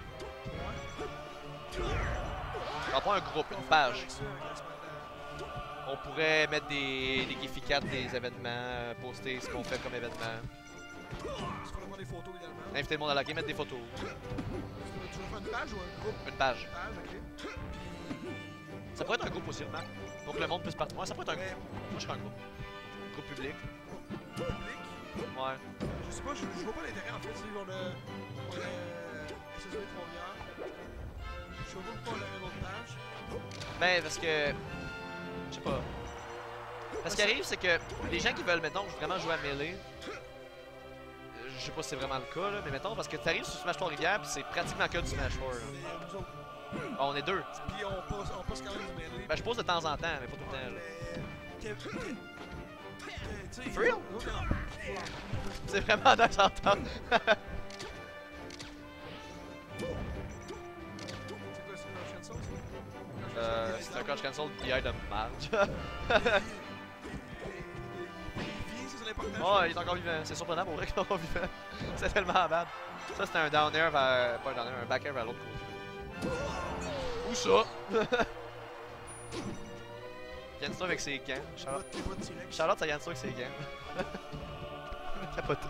On pas un groupe, une page. On pourrait mettre des gificates des événements, poster ce qu'on fait comme événement. Il faudrait prendre des photos également. Inviter le monde à liker, mettre des photos. Tu veux faire une page ou un groupe? Une page. Une page, ok. Ça pourrait être un groupe aussi, Marc. Pour que le monde puisse partir. Ouais, ça pourrait être un Mais, groupe. Moi, je serais un groupe. Groupe public. public. Ouais. Je sais pas, je vois pas l'intérêt en fait, c'est genre de. SSB Trois-Rivières. Je vois pas pourquoi on aurait une autre page. Ben, parce que. Je sais pas. Parce qu'il arrive, c'est que les gens qui veulent, mettons, vraiment jouer à Melee. Je sais pas si c'est vraiment le cas, là, mais mettons, parce que t'arrives sur Smash Trois-Rivières, pis c'est pratiquement que du Smash 4. Là. Mais nous autres. Ah, on est deux. Puis on passe quand même du mêlée. Ben, je pose de temps en temps, mais pas tout le temps. Là. For real? C'est vraiment nice à entendre. C'est un coach cancel BI de marge. Oh, il est encore vivant. C'est surprenant pour vrai qu'il est encore vivant. C'est tellement bad. Ça, c'était un down air vers. Pas un down air, un back air vers l'autre côté. Où ça? Yansto avec ses gants. Charlotte, ça Yansto avec ses gants. Capoté.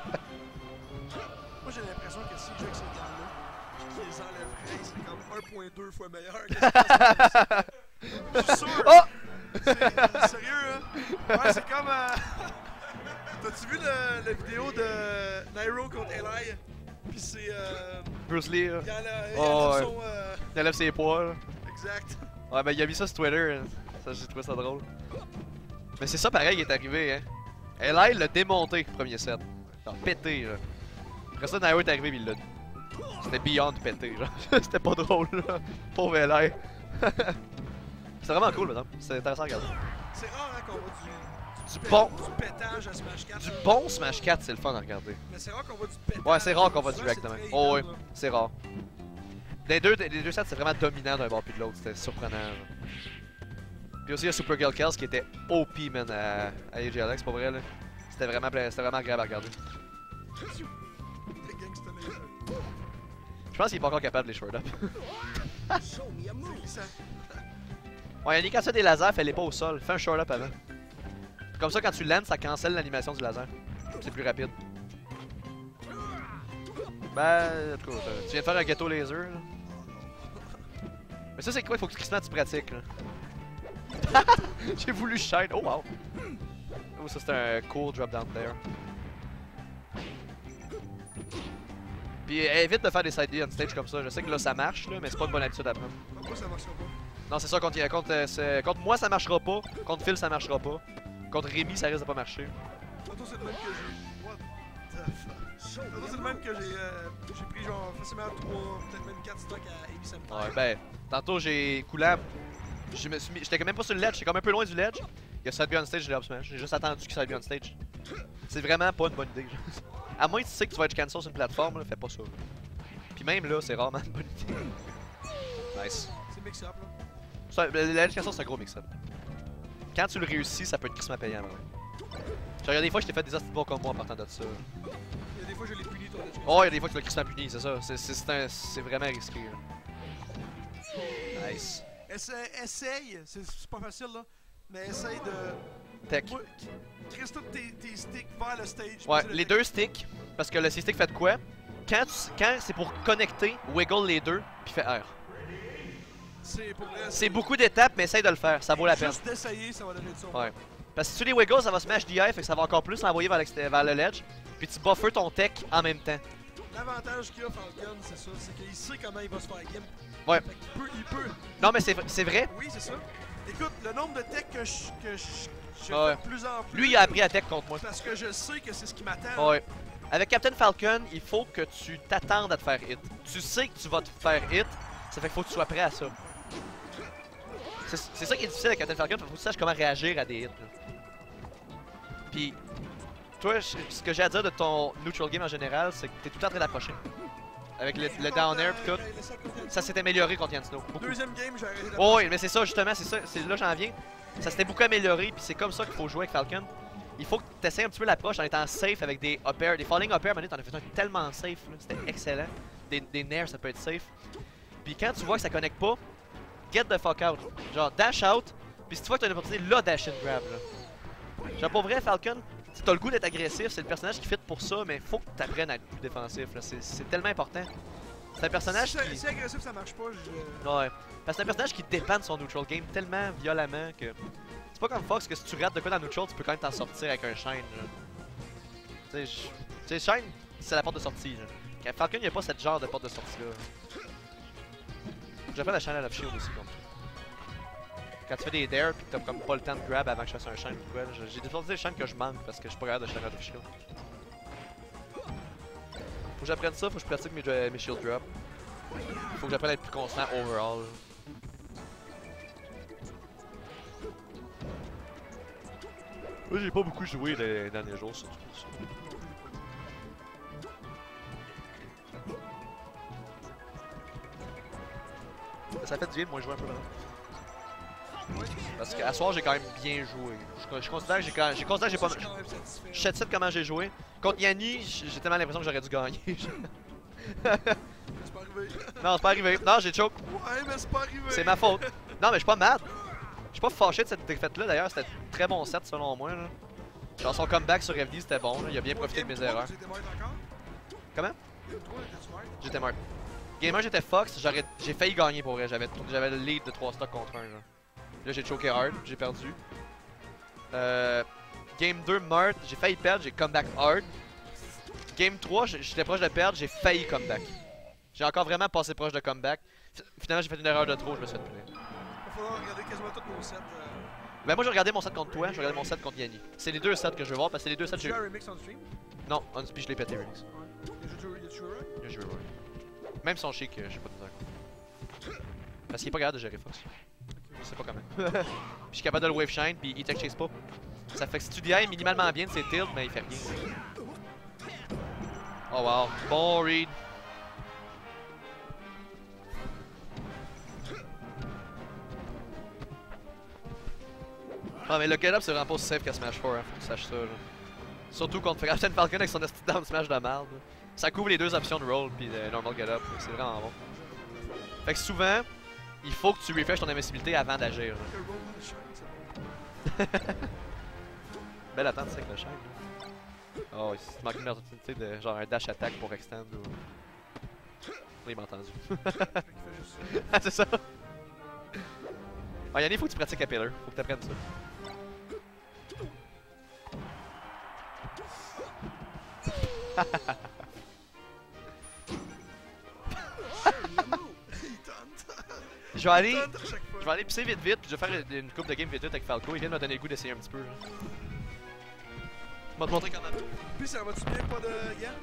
Moi, j'ai l'impression que si je joue avec ces gants-là, je les enlèverais, c'est comme 1.2 fois meilleur. Je suis sûr! Oh! C'est sérieux, hein? Ouais, c'est comme. T'as-tu vu la vidéo de Nairo contre Eli? Pis c'est. Bruce Lee, là. Il enlève Oh, ouais. son. Il enlève ses poils. Exact. Ouais, ben il a mis ça sur Twitter. Hein. Ça, j'ai trouvé ça drôle. Mais c'est ça pareil qui est arrivé, hein. Eli l'a démonté, premier set. Genre pété, là. Après ça, Nairo est arrivé et il l'a. C'était beyond pété, genre. C'était pas drôle, là. Pauvre Eli. C'est vraiment cool, maintenant. C'est intéressant à regarder. C'est rare, hein, qu'on voit Du pétage à Smash 4. Du bon Smash 4, c'est le fun à regarder. Mais c'est rare qu'on voit du pétage. Ouais, c'est rare qu'on voit du Souvent, directement. c'est très Oh, ouais, évident, là. c'est rare. Les deux sets, c'est vraiment dominant d'un bord puis de l'autre. C'était surprenant. Là. Puis aussi, il y a Supergirl Kells qui était OP, man, à AGLX, pour vrai, là. C'était vraiment agréable à regarder. Les gangsters laser. Je pense qu'il est pas encore capable de les short up. C'est glissant. Ouais, Yannick, quand tu as des lasers, fais-les pas au sol. Fais un short up avant. Comme ça, quand tu lances, ça cancelle l'animation du laser. C'est plus rapide. Ben, en tout cas, tu viens de faire un ghetto laser, là. Mais ça, c'est quoi? Il faut que tu pratiques, là. J'ai voulu shine. Oh, wow. Oh, ça, c'est un cool drop down there. Puis évite de faire des side B on stage comme ça. Je sais que là, ça marche, là, mais c'est pas une bonne habitude à prendre. Pourquoi ça marchera pas? Non, c'est ça, contre moi, ça marchera pas. Contre Phil, ça marchera pas. Contre Rémi, ça risque de pas marcher. Tantôt, c'est le même que j'ai. What the fuck? Tantôt, c'est le même que j'ai pris genre facilement 3, peut-être même 4 stocks à Amy Center. Ouais, ben, tantôt j'ai coulé. J'étais quand même pas sur le ledge, j'étais comme un peu loin du ledge. Il y a side B on stage, je l'ai up smash. J'ai juste attendu qu'il side B on stage. C'est vraiment pas une bonne idée. À moins que tu sais que tu vas être cancel sur une plateforme, là, fais pas ça. Puis même là, c'est rarement une bonne idée. Nice. C'est mix-up là. Le ledge cancel, c'est un gros mix-up. Quand tu le réussis, ça peut être crissement payant, vraiment. Genre, il y a des fois, je t'ai fait des astuces bons comme moi en partant de ça. Il y a des fois, je l'ai puni ton ledge. Oh, il y a des fois que tu l'as crissement puni, c'est ça. C'est vraiment risqué. Là. Nice. Essaye, c'est pas facile là, mais essaye de. Tech. Crisse tous tes sticks vers le stage. Ouais, puis les deux sticks, parce que le C-stick fait de quoi? quand c'est pour connecter, wiggle les deux, puis fais R. C'est beaucoup d'étapes, mais essaye de le faire, ça vaut la peine. Juste d'essayer, ça va donner ça. Ouais. Parce que si tu les wiggles, ça va smash DI, fait que ça va encore plus l'envoyer vers le ledge. Puis tu buffers ton tech en même temps. L'avantage qu'il a Falcon, c'est ça, c'est qu'il sait comment il va se faire gimp. Ouais. Fait il peut. Non mais c'est vrai. Oui, c'est ça. Écoute, le nombre de tech que je fais Ouais. de plus en plus. Lui il a appris à tech contre moi. Parce que je sais que c'est ce qui m'attend. Ouais. Avec Captain Falcon, il faut que tu t'attendes à te faire hit. Tu sais que tu vas te faire hit, ça fait qu'il faut que tu sois prêt à ça. C'est ça qui est difficile avec Captain Falcon, il faut que tu saches comment réagir à des hits. Puis, toi, ce que j'ai à dire de ton neutral game en général, c'est que t'es tout le temps en train d'approcher. Avec le down air pis tout, ça s'est amélioré contre Yann Snow. Beaucoup. Deuxième game, j'ai arrêté Oh, oui, mais c'est ça justement, c'est là j'en viens. Ça s'était beaucoup amélioré, puis c'est comme ça qu'il faut jouer avec Falcon. Il faut que tu essaies un petit peu l'approche en étant safe avec des up air, des falling up air, t'en as fait un tellement safe, c'était excellent. Des nair, ça peut être safe. Puis quand tu vois que ça connecte pas, get the fuck out. Genre dash out, puis si tu vois que t'as une opportunité, là dash and grab là. Genre pour vrai Falcon, si t'as le goût d'être agressif, c'est le personnage qui fit pour ça, mais faut que t'apprennes à être plus défensif là, c'est tellement important. C'est un personnage qui... Si agressif ça marche pas, je... Ouais, parce que c'est un personnage qui dépend de son neutral game tellement violemment que... C'est pas comme Fox que si tu rates de quoi dans neutral, tu peux quand même t'en sortir avec un Shine. Tu sais, Shine, c'est la porte de sortie. Là. Falcon, il n'y a pas ce genre de porte de sortie là. J'apprends la Shine à l'off-shield aussi comme ça. Quand tu fais des dares pis que t'as comme pas le temps de grab avant que je fasse un Shine ou quoi, j'ai des fois des Shines que je manque parce que je suis pas capable de Shine à l'off-shield. Faut que j'apprenne ça, faut que je pratique mes shield drops. Faut que j'apprenne à être plus constant overall. Là. Moi j'ai pas beaucoup joué les derniers jours surtout. Ça fait du bien de moins jouer un peu maintenant. Parce qu'à soir j'ai quand même bien joué. Je considère que j'ai pas... Je sais de comment j'ai joué. Contre Yanni, j'ai tellement l'impression que j'aurais dû gagner. C'est pas arrivé. Non, c'est pas arrivé. Non, j'ai choke. Ouais, mais c'est pas arrivé. C'est ma faute. Non, mais je suis pas mad. Je suis pas fâché de cette défaite-là. D'ailleurs, c'était un très bon set selon moi. Là. Genre son comeback sur FD, c'était bon. Là. Il a bien profité de mes erreurs. Comment? J'étais mort. Game 1, j'étais Fox. J'ai failli gagner pour vrai. J'avais le lead de 3 stocks contre 1. Là, j'ai choqué hard. J'ai perdu. Game 2, Mart. J'ai failli perdre. J'ai comeback hard. Game 3, j'étais proche de perdre. J'ai failli comeback. J'ai encore vraiment passé proche de comeback. Finalement, j'ai fait une erreur de trop. Je me suis fait punir. Il va falloir regarder quasiment tous nos sets. Ben moi j'ai regardé mon set contre toi, j'ai regardé mon set contre Yanni. C'est les deux sets que je veux voir parce que c'est les deux sets que j'ai... Tu as un remix on stream? Non, on speed je l'ai pété remix. Ouais. Il a joué right? Il a joué right. Même son chic, j'ai pas de misère. Parce qu'il est pas capable de gérer Fox. Je sais pas comment. Puis je suis capable de le wave shine, puis il tech chase pas. Ça fait que si tu DI minimalement bien de ses tilts, mais il fait rien. Oh wow, bon read. Ah mais le get-up c'est vraiment pas aussi safe qu'à Smash 4, hein, faut que tu saches ça là. Surtout contre Captain Falcon avec son esti down smash de merde. Ça couvre les deux options de roll puis de normal get-up, c'est vraiment bon. Fait que souvent, il faut que tu refresh ton invincibilité avant d'agir. Belle attente c'est avec le shine. Oh, il manque une opportunité de genre un dash attack pour extend ou... Oui, il m'a entendu. Ah, c'est ça. Oh, Yanni, faut que tu pratiques à Pillar. Faut que tu apprennes ça. Je vais aller pisser vite vite, puis je vais faire une coupe de game vite vite avec Falco. Il vient de me donner le goût d'essayer un petit peu. Là. Je vais te montrer comment. Puis ça va-tu bien, pas de gants?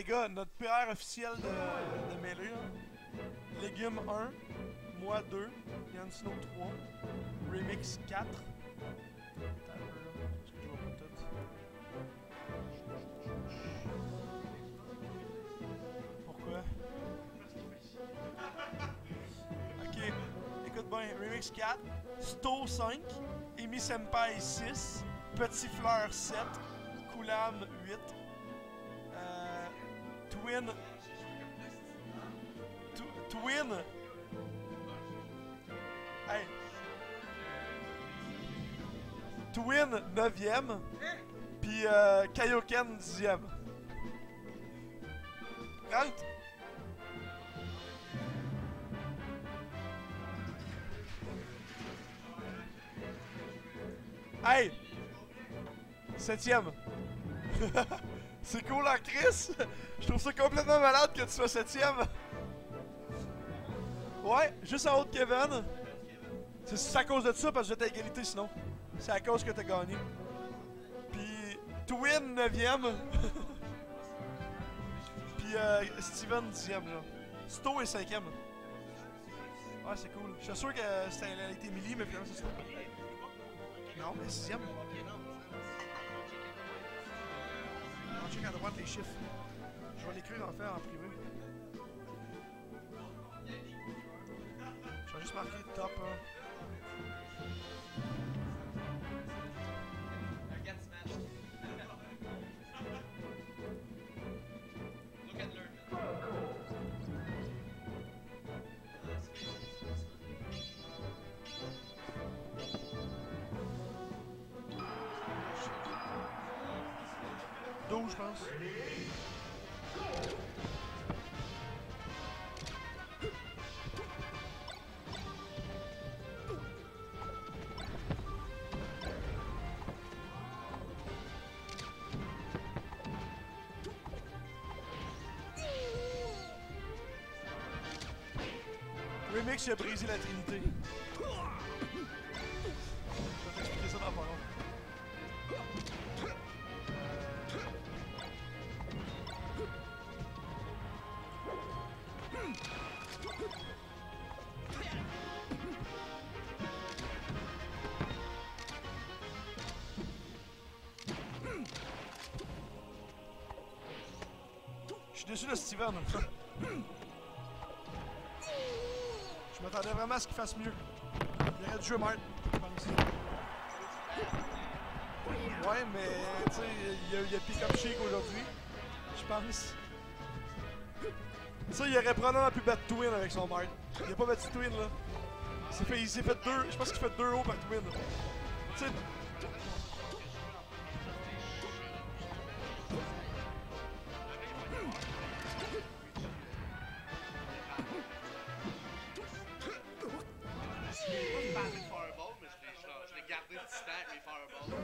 gars, notre PR officiel de mêlée, là. Légumes 1, moi 2, Yann Snow 3, Remix 4. Attends un peu là, parce que je vois pas tout. Pourquoi? Ok, écoute bien, Remix 4, Sto 5, Emi Senpai 6, Petit Fleur 7, Koulam 8, Twin. Twin. Hey. Twin 9e. Puis Kaioken 10e. Rentre. Hey. 7e. C'est cool, actrice! Je trouve ça complètement malade que tu sois 7e! Ouais, juste en haut de Kevin. C'est à cause de ça, parce que j'étais à égalité sinon. C'est à cause que t'as gagné. Puis Twin 9e. Puis Steven 10e, là. Sto est 5e. Ouais, c'est cool. Je suis sûr que c'était été Millie, mais finalement c'est Sto. Non, mais 6e. On check à droite les chiffres. Je vais l'écrire en fait en privé. Je vais juste marquer top. Je pense. Remix, il a brisé la Trinité. Je vais t'expliquer ça dans pas long. Je suis déçu de Steven. Je m'attendais vraiment à ce qu'il fasse mieux. Il aurait dû jouer Mart, je pense. Ouais, mais tu sais, il a pick up chic aujourd'hui. Je pense. Ça, il aurait probablement pu battre Twin avec son Mart. Il a pas battu Twin là. Il s'est fait deux. Je pense qu'il fait 2 hauts par Twin. Tu sais. Je l'ai gardé distant avec mes fireballs.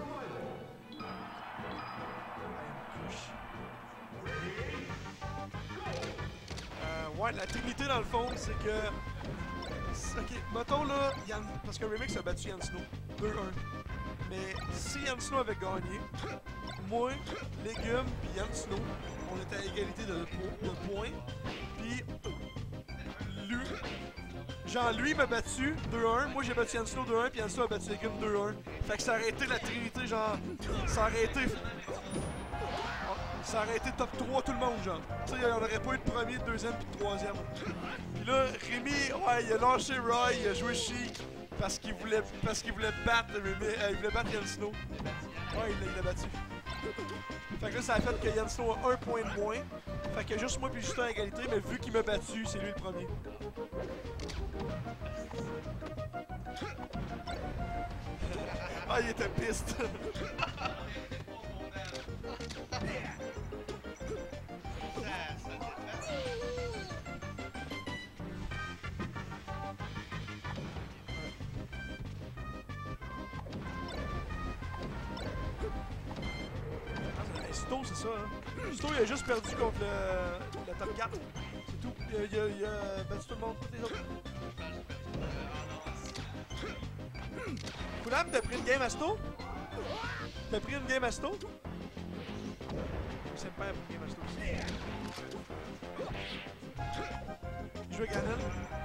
Ouais, la technicité dans le fond, c'est que. Ok, mettons là, parce que Remix a battu Yann Snow 2-1. Mais si Yann Snow avait gagné, moi, Légumes puis Yann Snow, on était à égalité de points. Puis lui, genre lui m'a battu 2-1, moi j'ai battu Yann Snow 2-1, puis Yann Snow a battu Légumes 2-1. Fait que ça aurait été la trinité, genre. Ça aurait été. Ça aurait été top 3 tout le monde, genre. Tu sais, on aurait pas eu de premier, de deuxième puis de troisième. Puis là, Rémi, ouais, il a lâché Roy, il a joué chic parce qu'il voulait battre Rémi, il voulait battre Yann Snow. Ouais, il l'a battu. Fait que là, ça a fait que Yann Snow a 1 point de moins. Fait que juste moi puis Justin à égalité, mais vu qu'il m'a battu, c'est lui le premier. Ah, il était piste. Sto, c'est ça, hein. Sto, il a juste perdu contre le top 4. C'est tout. Il a battu tout le monde, tous les autres. Koulam, t'as pris une game à Sto? T'as pris une game à Sto? Senpai pour Game Master aussi. Il joue à Ganon.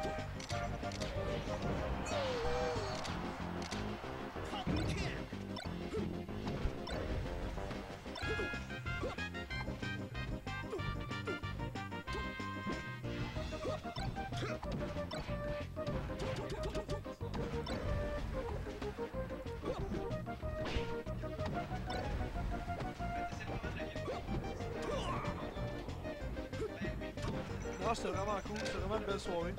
Non, c'était vraiment cool, c'était vraiment une belle soirée.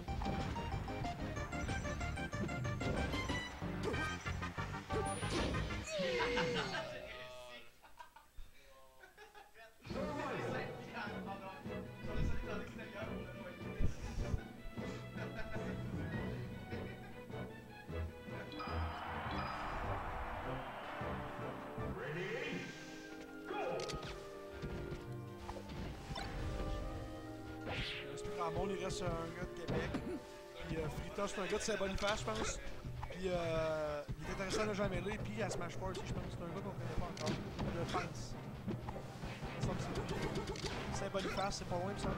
Ramon, il reste un gars de Québec. Puis Frita, c'est un gars de Saint-Boniface, je pense. Puis il est intéressant de jamais mêler. Puis à Smash Bros aussi, je pense. C'est un gars qu'on connaît pas encore. Je pense. Il me semble que c'est lui. Saint-Boniface, c'est pas loin, il me semble.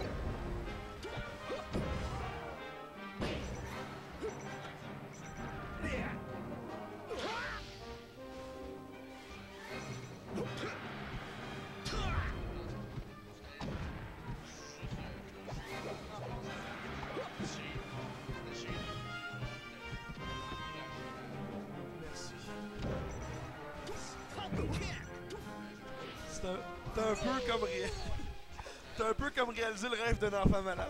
T'as un peu comme T'as un peu comme réaliser le rêve d'un enfant malade.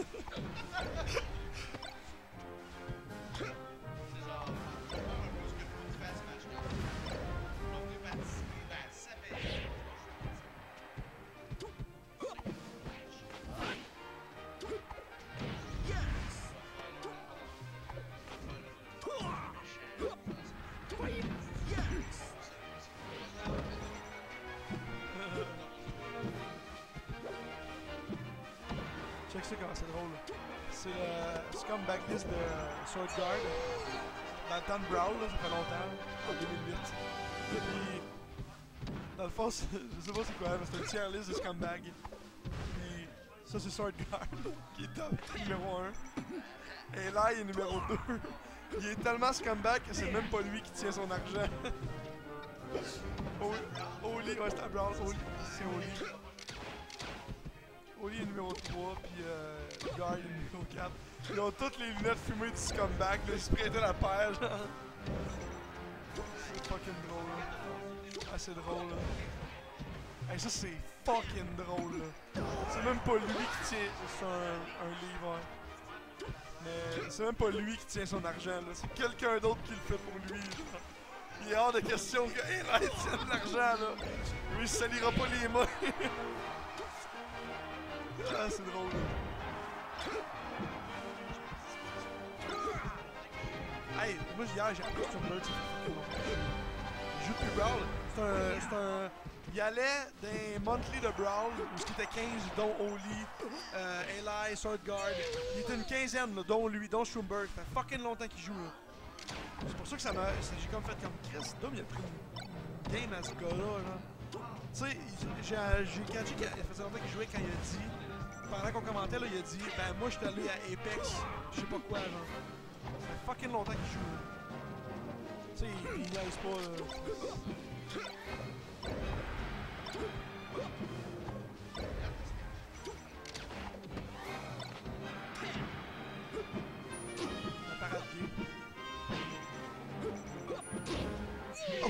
Check ça comment c'est drôle. C'est le Scumbag List de Sword Guard. Dans le temps de Brawl, là, ça fait longtemps, en 2008. Puis, dans le fond, je sais pas c'est quoi, mais c'est un tier list de Scumbag. Puis, ça c'est Sword Guard, qui est top numéro 1. Et là, il est numéro 2. Il est tellement Scumbag que c'est même pas lui qui tient son argent. Oli, ouais, c'est à Brawl, c'est Oli. Oli est numéro 3, puis Guy est numéro 4. Ils ont toutes les lunettes fumées du Scumbag, là, ils se prêtaient la paire, genre. C'est fucking drôle, là. Ah, c'est drôle, là. Hey, ça, c'est fucking drôle, là. C'est même pas lui qui tient... C'est un livre, ouais. Mais c'est même pas lui qui tient son argent, là. C'est quelqu'un d'autre qui le fait pour lui, genre. Il est hors de question que Eli tienne de l'argent, là. Lui, il se salira pas les mains. Ah, c'est drôle. Hey, moi hier j'ai appris sur Bird, il joue plus Brawl. C'est un... Il allait des monthly de Brawl, où il était 15, dont Oli, Eli, Swordguard. Il était une quinzaine, là, dont lui, dont Schumberg. Ça fait fucking longtemps qu'il joue, là. C'est pour ça que ça m'a... J'ai comme fait comme Chris, Dom, il a pris une game à ce gars-là, là. Tu sais, j'ai catché qu'il faisait longtemps qu'il jouait quand il a dit... Pendant qu'on commentait, là, il a dit « Ben moi, je suis allé à Apex, je sais pas quoi, genre. » Ça fait fucking longtemps qu'il joue, là. Tu sais, il niaise pas, là. La parade gay. Oh!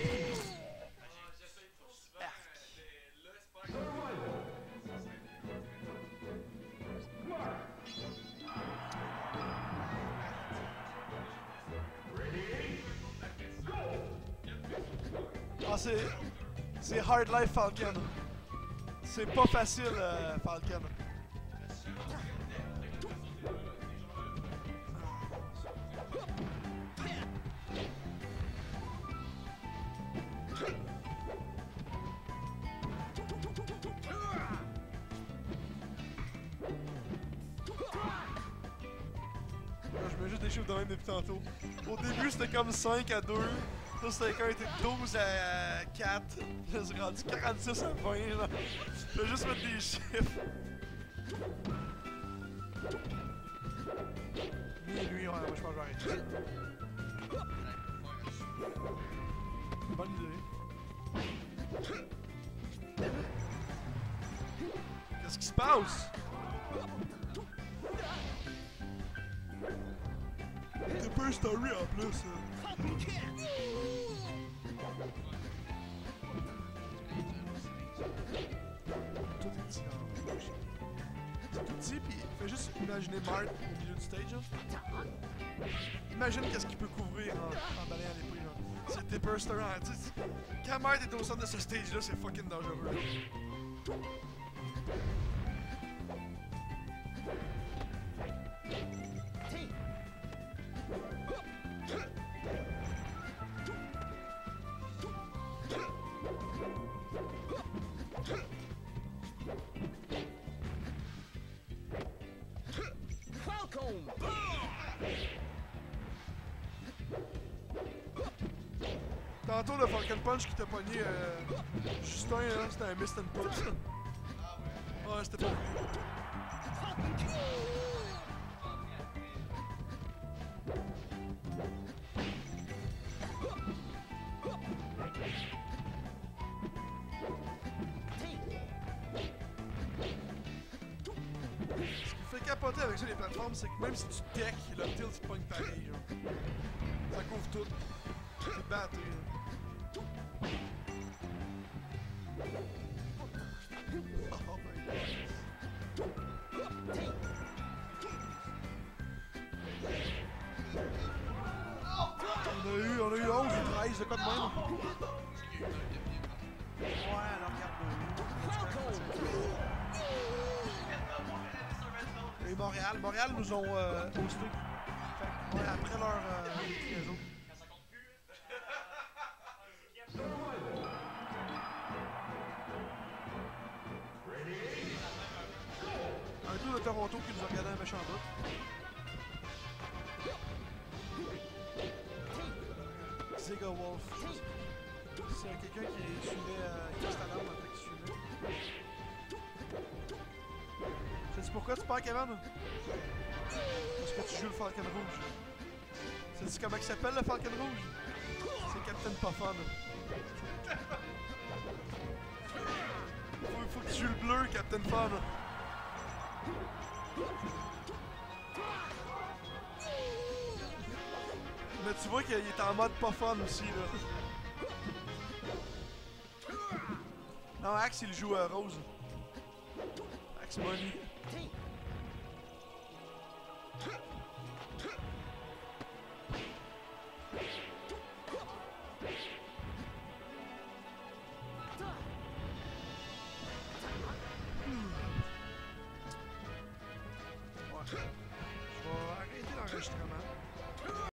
Ah, c'est Hard Life Falcon. C'est pas facile, Falcon. Je me mets juste des chiffres de même depuis tantôt. Au début, c'était comme 5 à 2. Ça, c'était quand était 12 à 4. Là, c'est rendu 46 à 20. Là. Je vais juste mettre des chiffres. Lui, ouais, moi je pense que je vais arrêter. Bonne idée. Qu'est-ce qui se passe? T'es pas un story en plus. Tout est petit en rouge. C'est tout petit, pis fais juste imaginer Marth au milieu du stage. Là. Imagine qu'est-ce qu'il peut couvrir en balayant l'épée. C'est Tipper Story. Quand Marth est au centre de ce stage-là, c'est fucking dangereux. Tantôt, le Falcon Punch qui t'a pogné Justin, hein, c'était un Mist and Punch. Ouais, c'était pas vrai. Ce qui fait capoter avec ça, les plateformes, c'est que même si tu tech, le tilt se pogne pareil. Genre. Ça couvre tout. C'est battu. Oh my god. On a eu 11 ou 13, de quoi de même? Ouais, alors regarde. Et Montréal nous ont hosté. Ouais, après leur réseau. Un tour de Toronto qui nous a regardé un méchant bout. Ziga Wolf. C'est quelqu'un qui suivait Castellan en fait, qui suivait. Sais-tu pourquoi tu perds, Kevin? Parce que tu joues le Falcon Rouge. Sais-tu comment il s'appelle le Falcon Rouge? C'est Captain Puffon. Faut que tu joues le bleu, Captain Fun. Mais tu vois qu'il est en mode pas fun aussi, là. Non, Axe, il joue Rose. Axe Money.